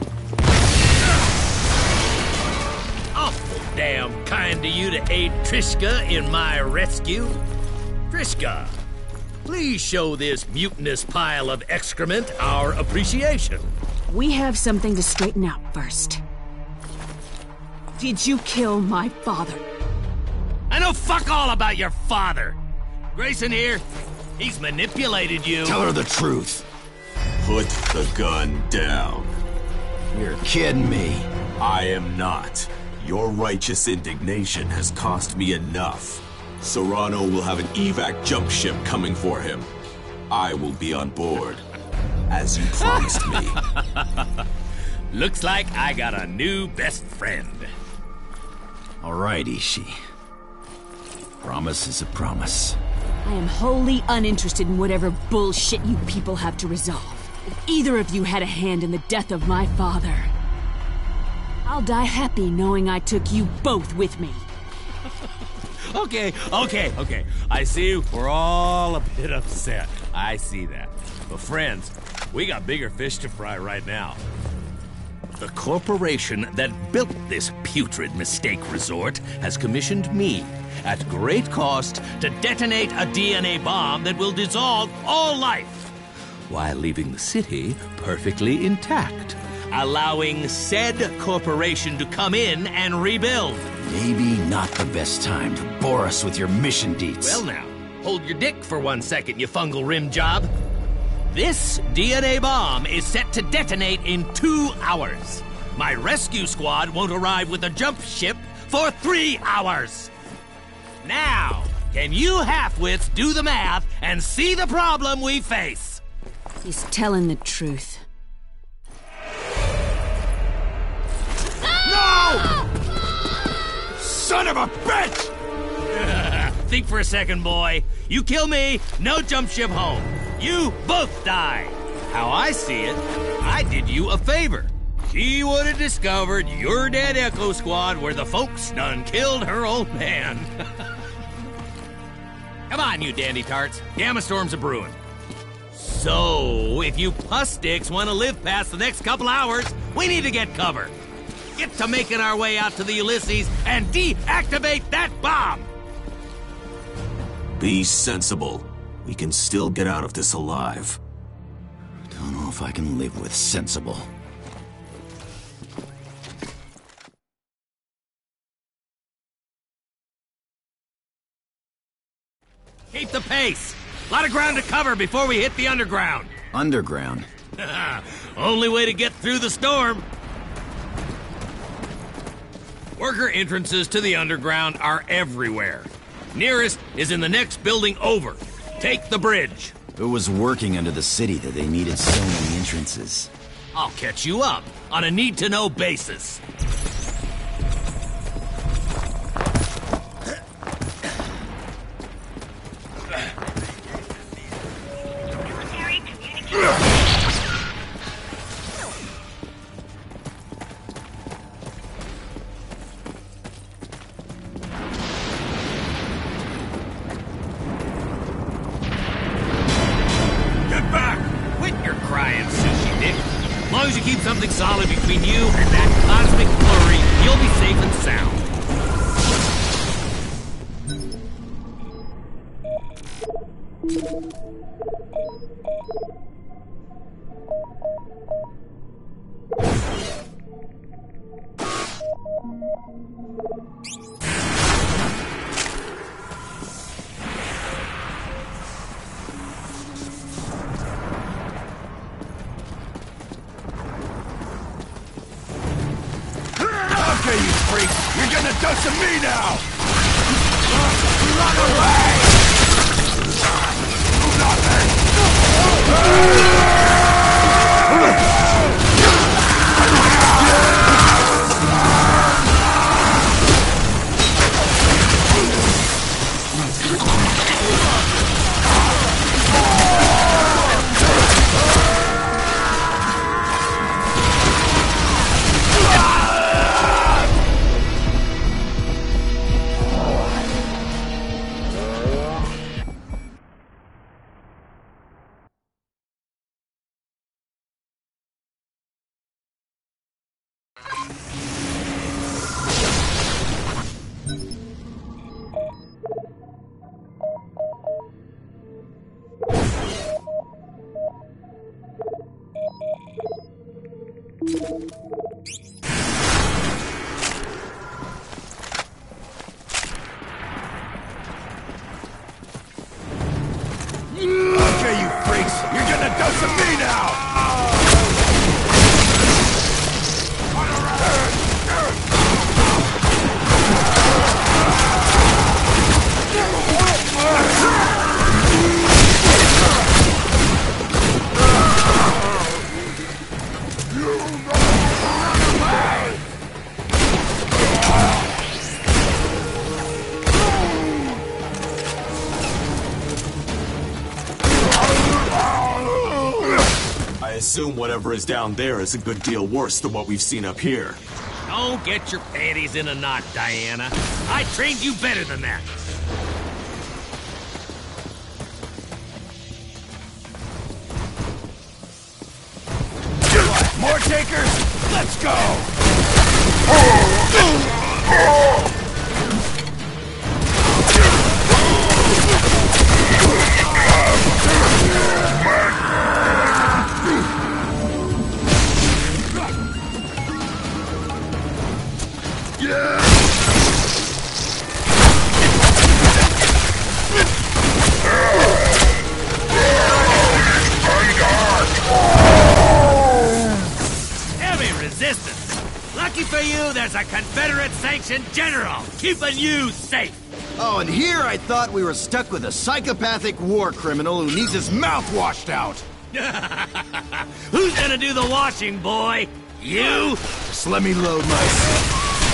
Awful damn kind of you to aid Trishka in my rescue. Trishka, please show this mutinous pile of excrement our appreciation. We have something to straighten out first. Did you kill my father? I know fuck all about your father. Grayson here, he's manipulated you. Tell her the truth. Put the gun down. You're kidding me. I am not. Your righteous indignation has cost me enough. Serrano will have an evac jump ship coming for him. I will be on board, as you promised me. Looks like I got a new best friend. All right, Ishii. Promise is a promise. I am wholly uninterested in whatever bullshit you people have to resolve. If either of you had a hand in the death of my father, I'll die happy knowing I took you both with me. Okay, okay, okay. I see we're all a bit upset. I see that. But friends, we got bigger fish to fry right now. The corporation that built this putrid mistake resort has commissioned me, at great cost, to detonate a D N A bomb that will dissolve all life, while leaving the city perfectly intact, allowing said corporation to come in and rebuild. Maybe not the best time to bore us with your mission deets. Well now, hold your dick for one second, you fungal rim job. This D N A bomb is set to detonate in two hours. My rescue squad won't arrive with a jump ship for three hours. Now, can you half-wits do the math and see the problem we face? He's telling the truth. No! Son of a bitch! Think for a second, boy. You kill me, no jump ship home. You both die. How I see it, I did you a favor. She would have discovered your dead Echo Squad where the folks done killed her old man. Come on, you dandy tarts. Gamma storms a brewing. So, if you puss sticks want to live past the next couple hours, we need to get cover. Get to making our way out to the Ulysses and deactivate that bomb! Be sensible. We can still get out of this alive. Don't know if I can live with sensible. Keep the pace! A lot of ground to cover before we hit the underground. Underground? Only way to get through the storm. Worker entrances to the underground are everywhere. Nearest is in the next building over. Take the bridge. It was working under the city that they needed so many entrances. I'll catch you up on a need-to-know basis. Military communication. As long as you keep something solid between you and that cosmic flurry, you'll be safe and sound. Okay, you freaks! You're gonna dust to me now! Run away! Okay, you freaks! You're gonna dust to me now! I assume whatever is down there is a good deal worse than what we've seen up here. Don't get your panties in a knot, Diana. I trained you better than that. More takers? Let's go! Lucky for you, there's a Confederate-sanctioned general keeping you safe. Oh, and here I thought we were stuck with a psychopathic war criminal who needs his mouth washed out. Who's gonna do the washing, boy? You? Just let me load myself.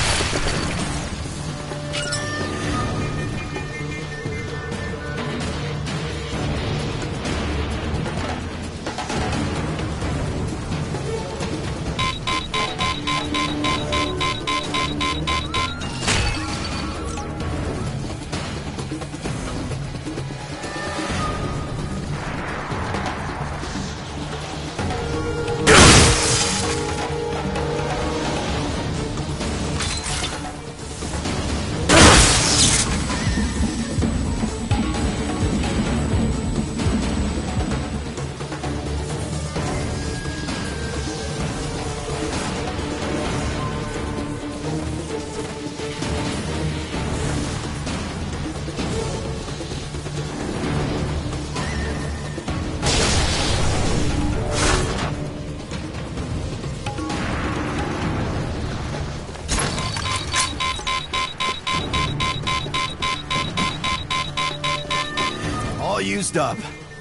Used up.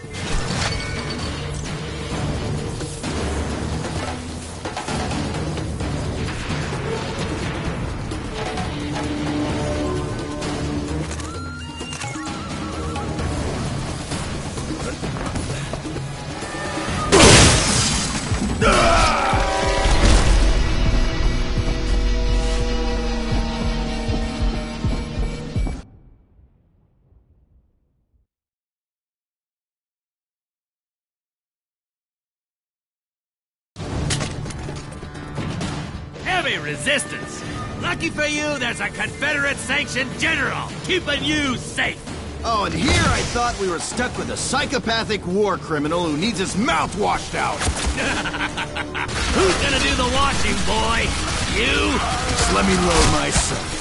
Heavy resistance. Lucky for you, there's a Confederate-sanctioned general keeping you safe. Oh, and here I thought we were stuck with a psychopathic war criminal who needs his mouth washed out. Who's gonna do the washing, boy? You? Just let me load myself.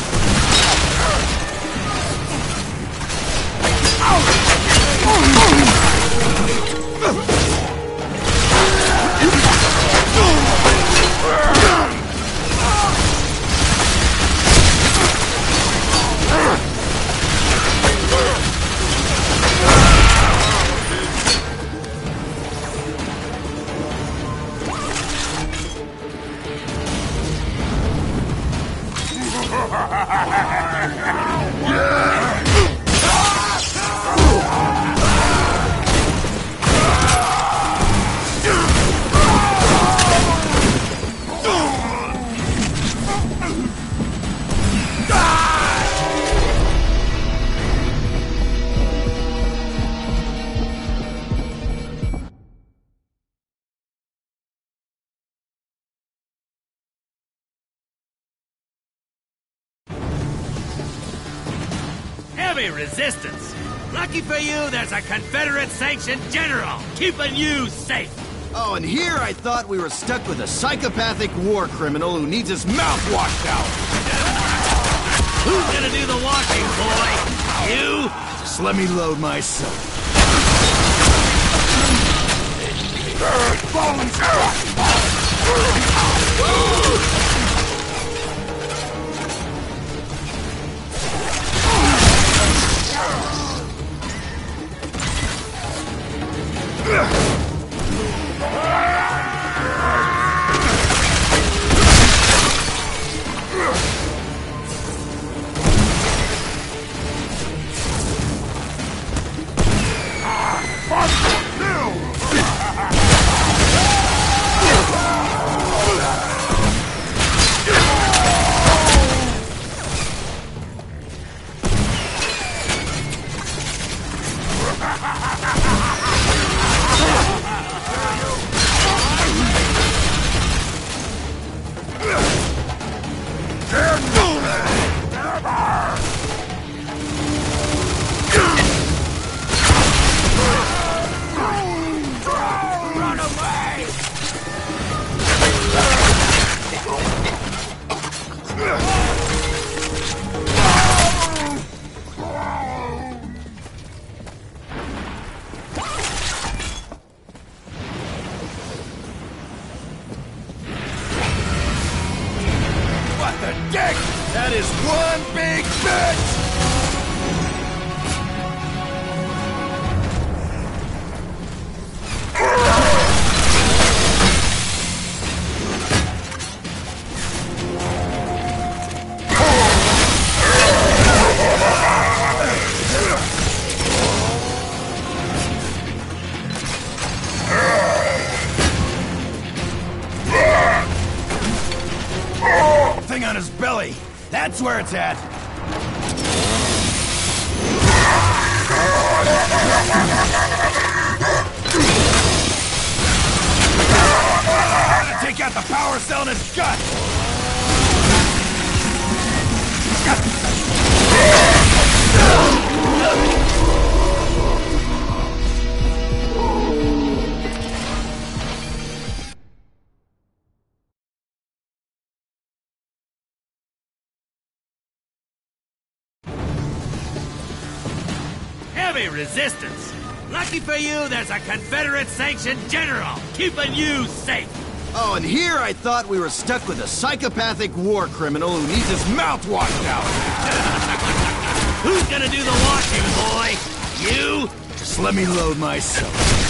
Heavy resistance. Lucky for you, there's a Confederate-sanctioned general keeping you safe. Oh, and here I thought we were stuck with a psychopathic war criminal who needs his mouth washed out. Who's gonna do the washing, boy? You? Just let me load myself. where it's at. Gotta take out the power cell in its gut! Heavy resistance. Lucky for you, there's a Confederate-sanctioned general keeping you safe. Oh, and here I thought we were stuck with a psychopathic war criminal who needs his mouth washed out. Who's gonna do the washing, boy? You? Just let me load myself.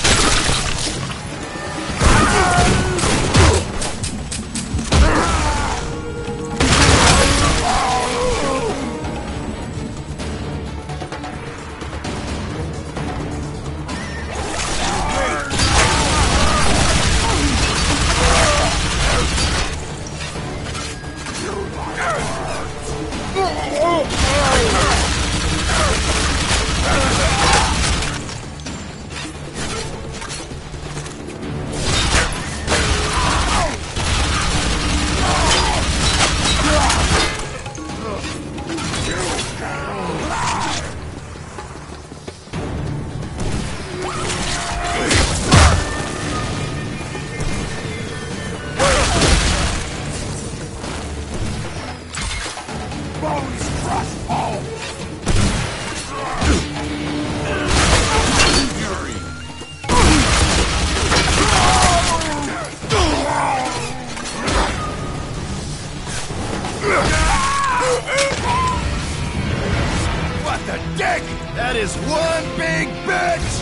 What the dick? That is one big bitch!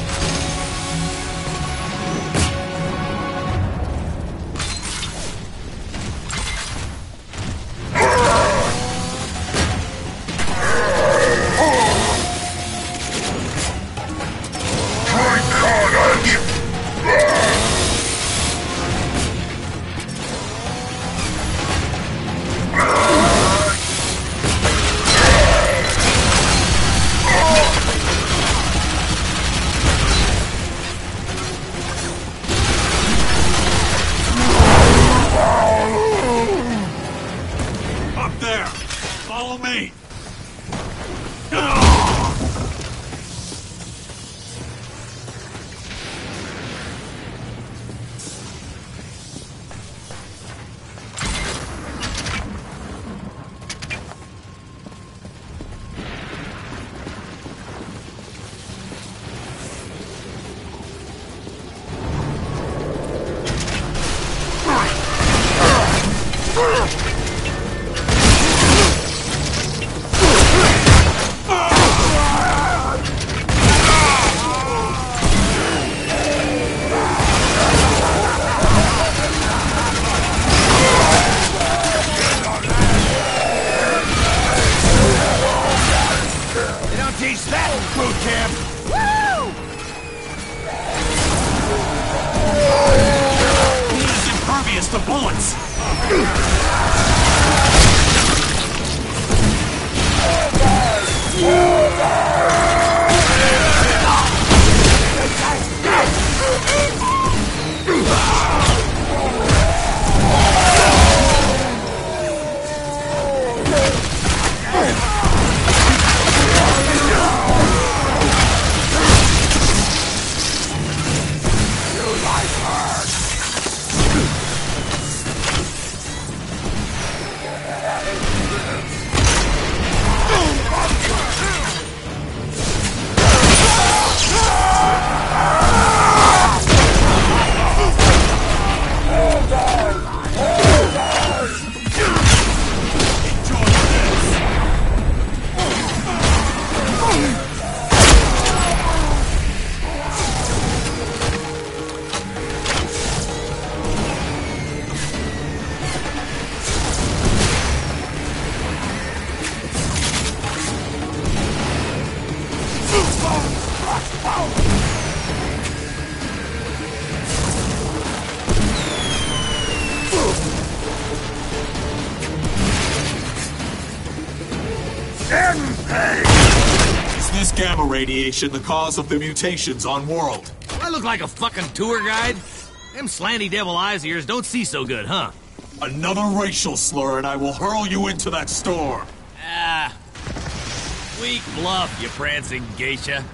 Is this gamma radiation the cause of the mutations on World? I look like a fucking tour guide? Them slanty devil eyes of yours don't see so good, huh? Another racial slur and I will hurl you into that storm. Ah. Weak bluff, you prancing geisha.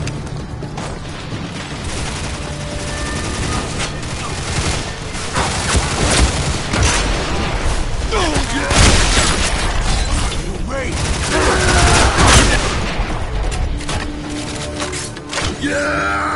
Yeah!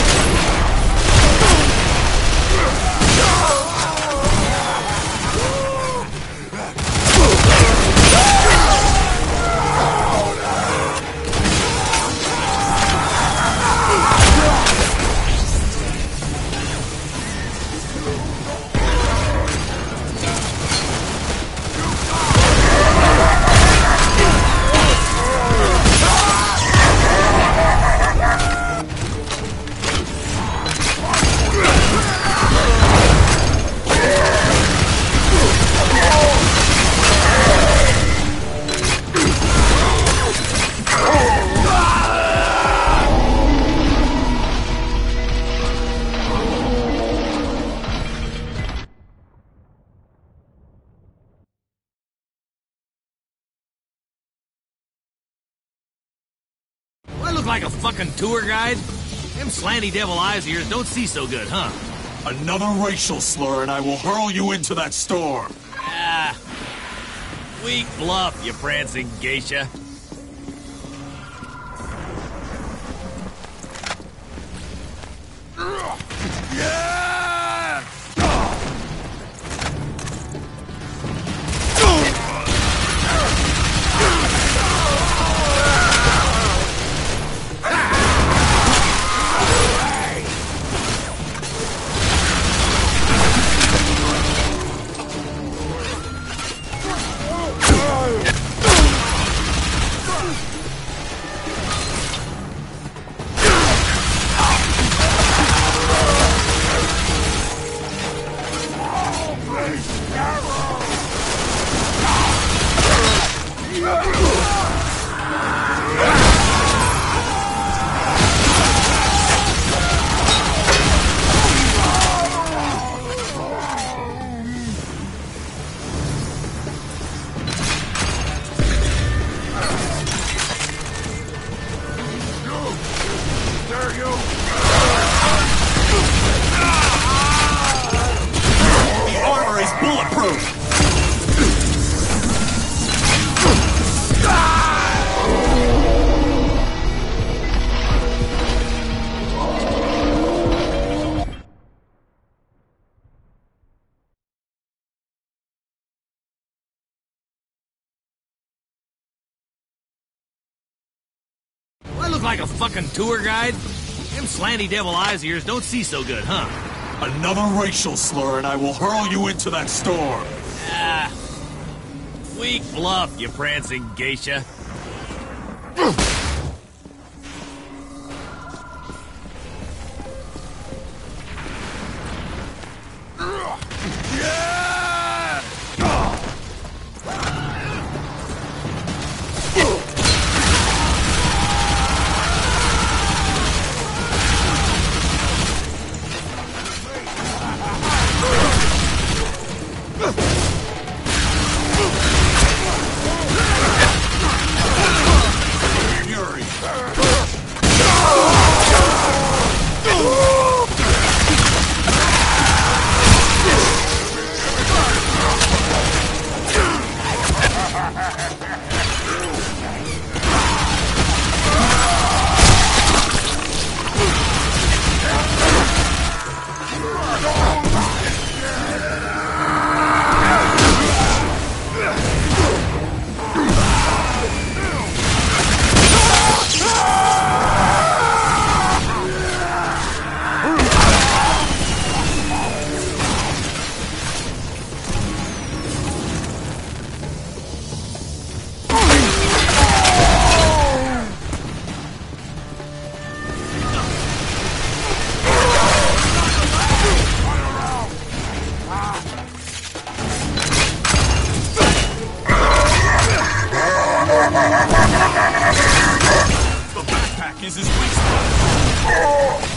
I look like a fucking tour guide? Them slanty devil eyes of yours don't see so good, huh? Another racial slur and I will hurl you into that storm. Ah. Weak bluff, you prancing geisha. Yeah! The armor is bulletproof! I look like a fucking tour guide? Them slanty devil eyes of yours don't see so good, huh? Another racial slur and I will hurl you into that storm. Ah. Weak bluff, you prancing geisha. You The backpack is his weak spot.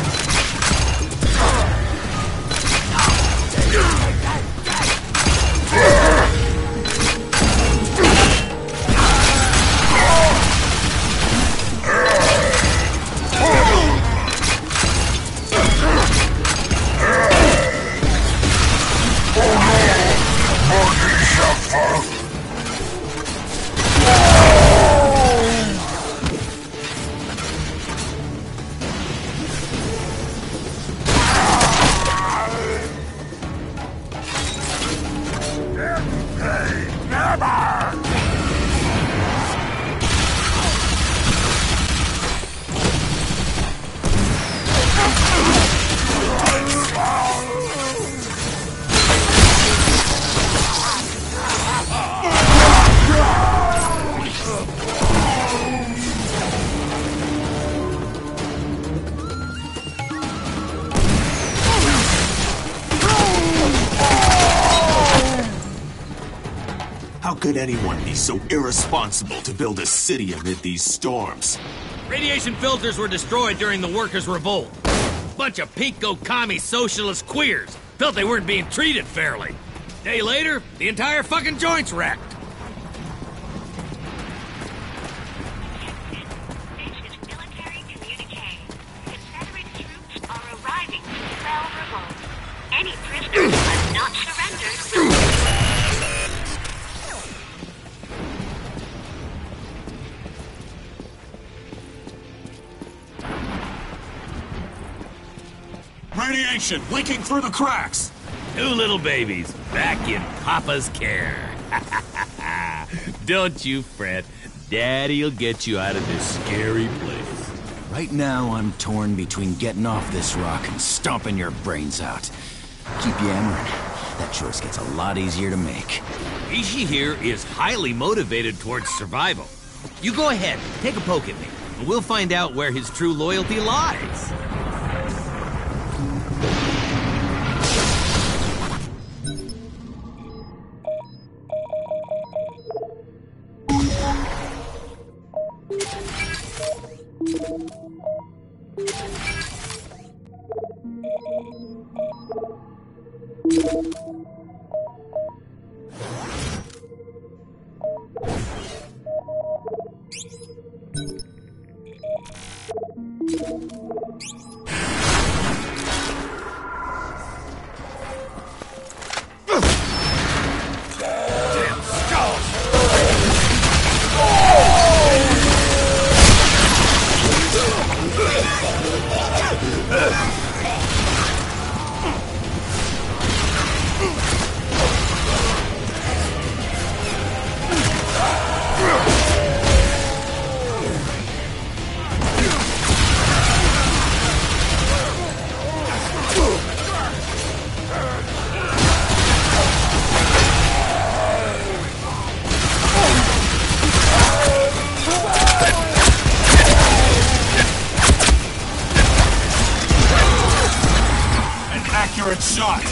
How could anyone be so irresponsible to build a city amid these storms? Radiation filters were destroyed during the workers' revolt. Bunch of Pico-commie socialist queers felt they weren't being treated fairly. Day later, the entire fucking joint's wrecked. This is military communique. Confederate troops are arriving to quell revolt. Any prisoners who have not surrendered will... Radiation leaking through the cracks! Two little babies back in Papa's care. Don't you fret. Daddy'll get you out of this scary place. Right now, I'm torn between getting off this rock and stomping your brains out. Keep yammering. That choice gets a lot easier to make. Ishi here is highly motivated towards survival. You go ahead, take a poke at me, and we'll find out where his true loyalty lies. Accurate shot!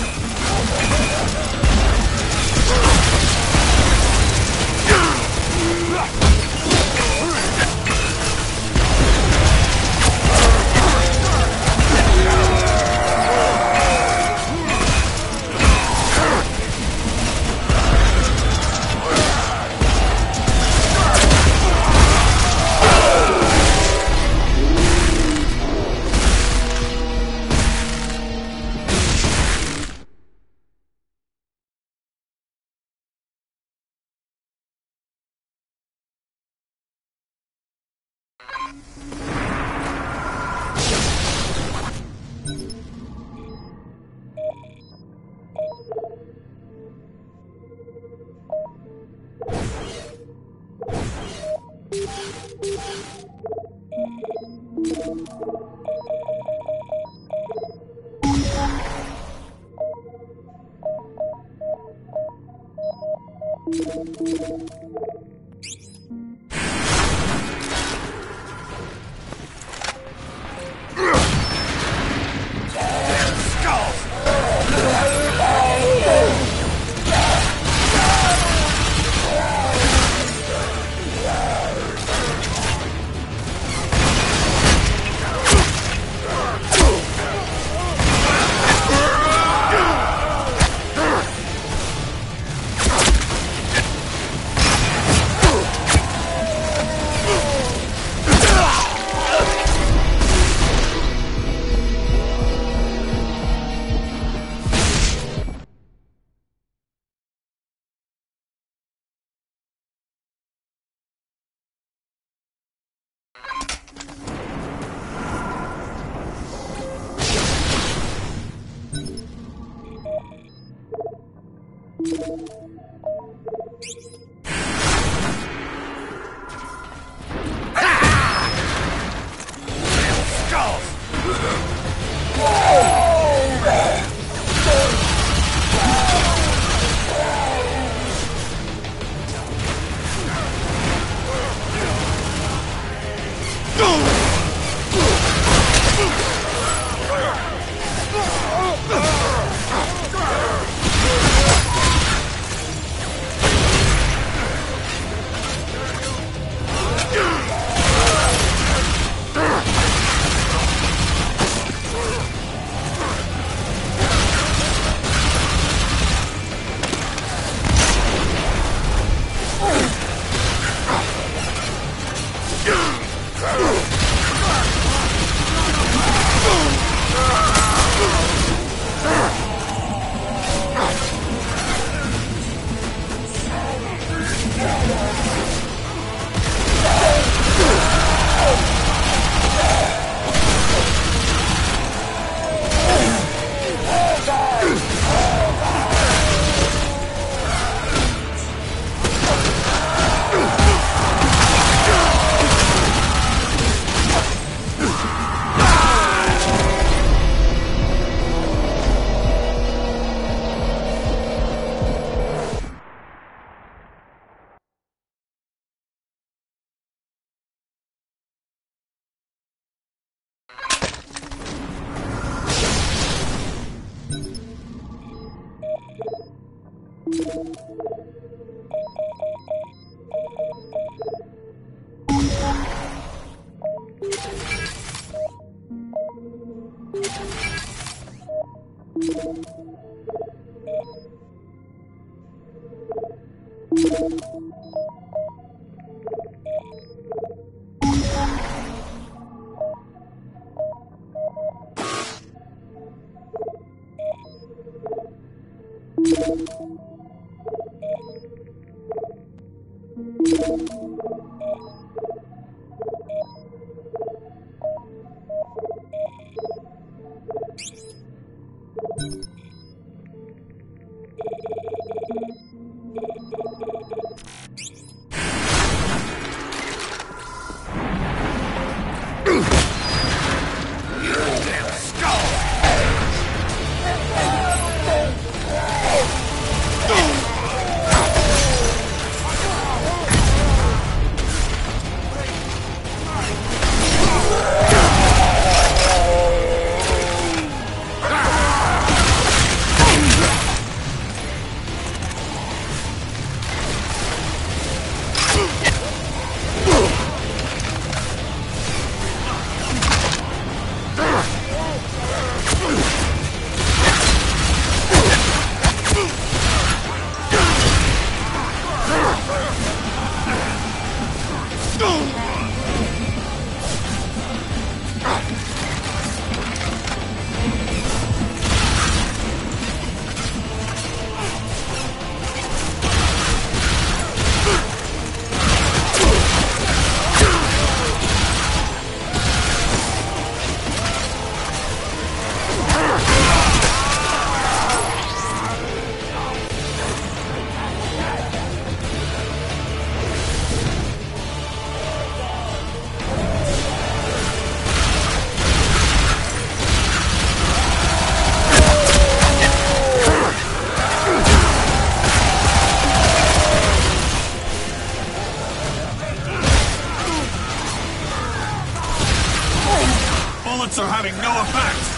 Bullets are having no effect!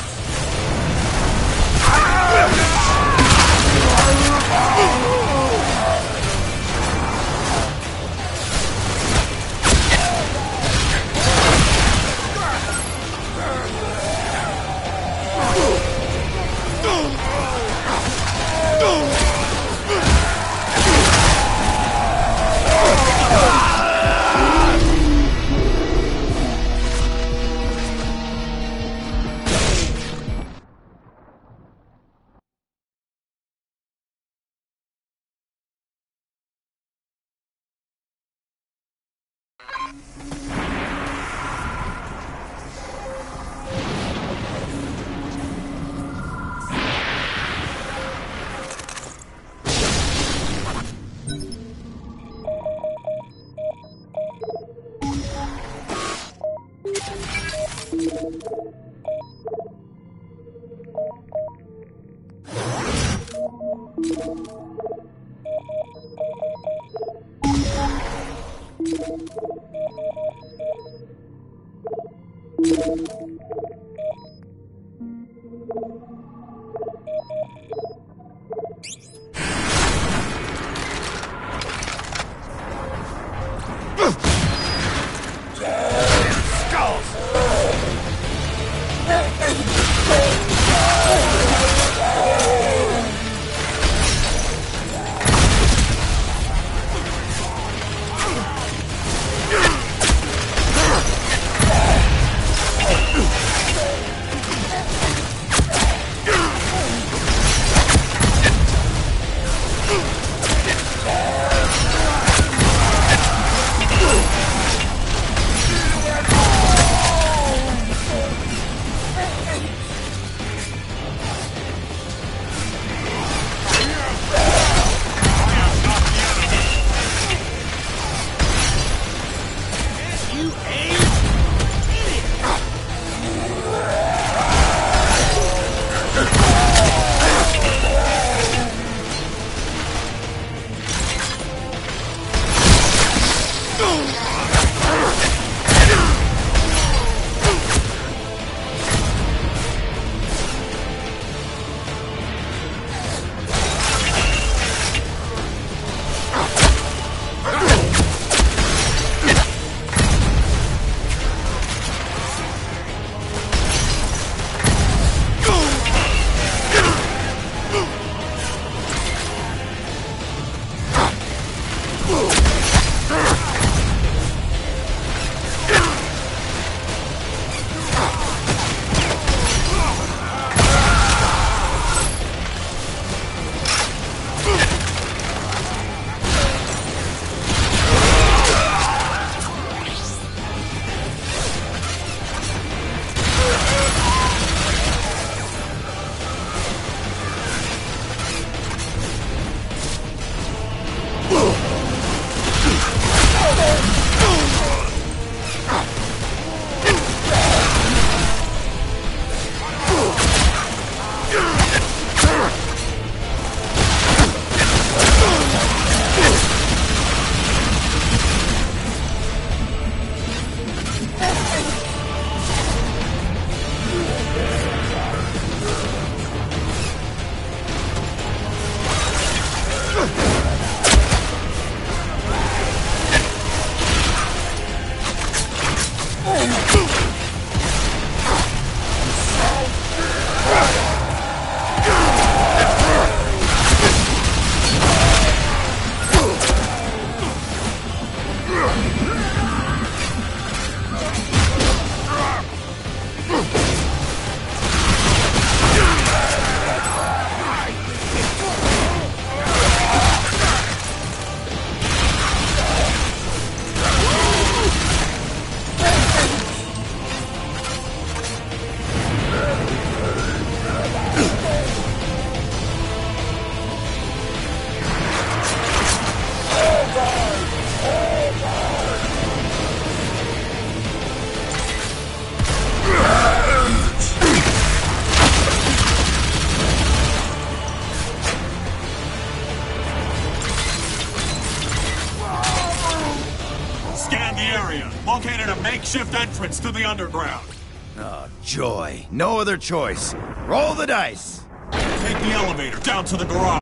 Located a makeshift entrance to the underground. Oh, joy. No other choice. Roll the dice. Take the elevator down to the garage.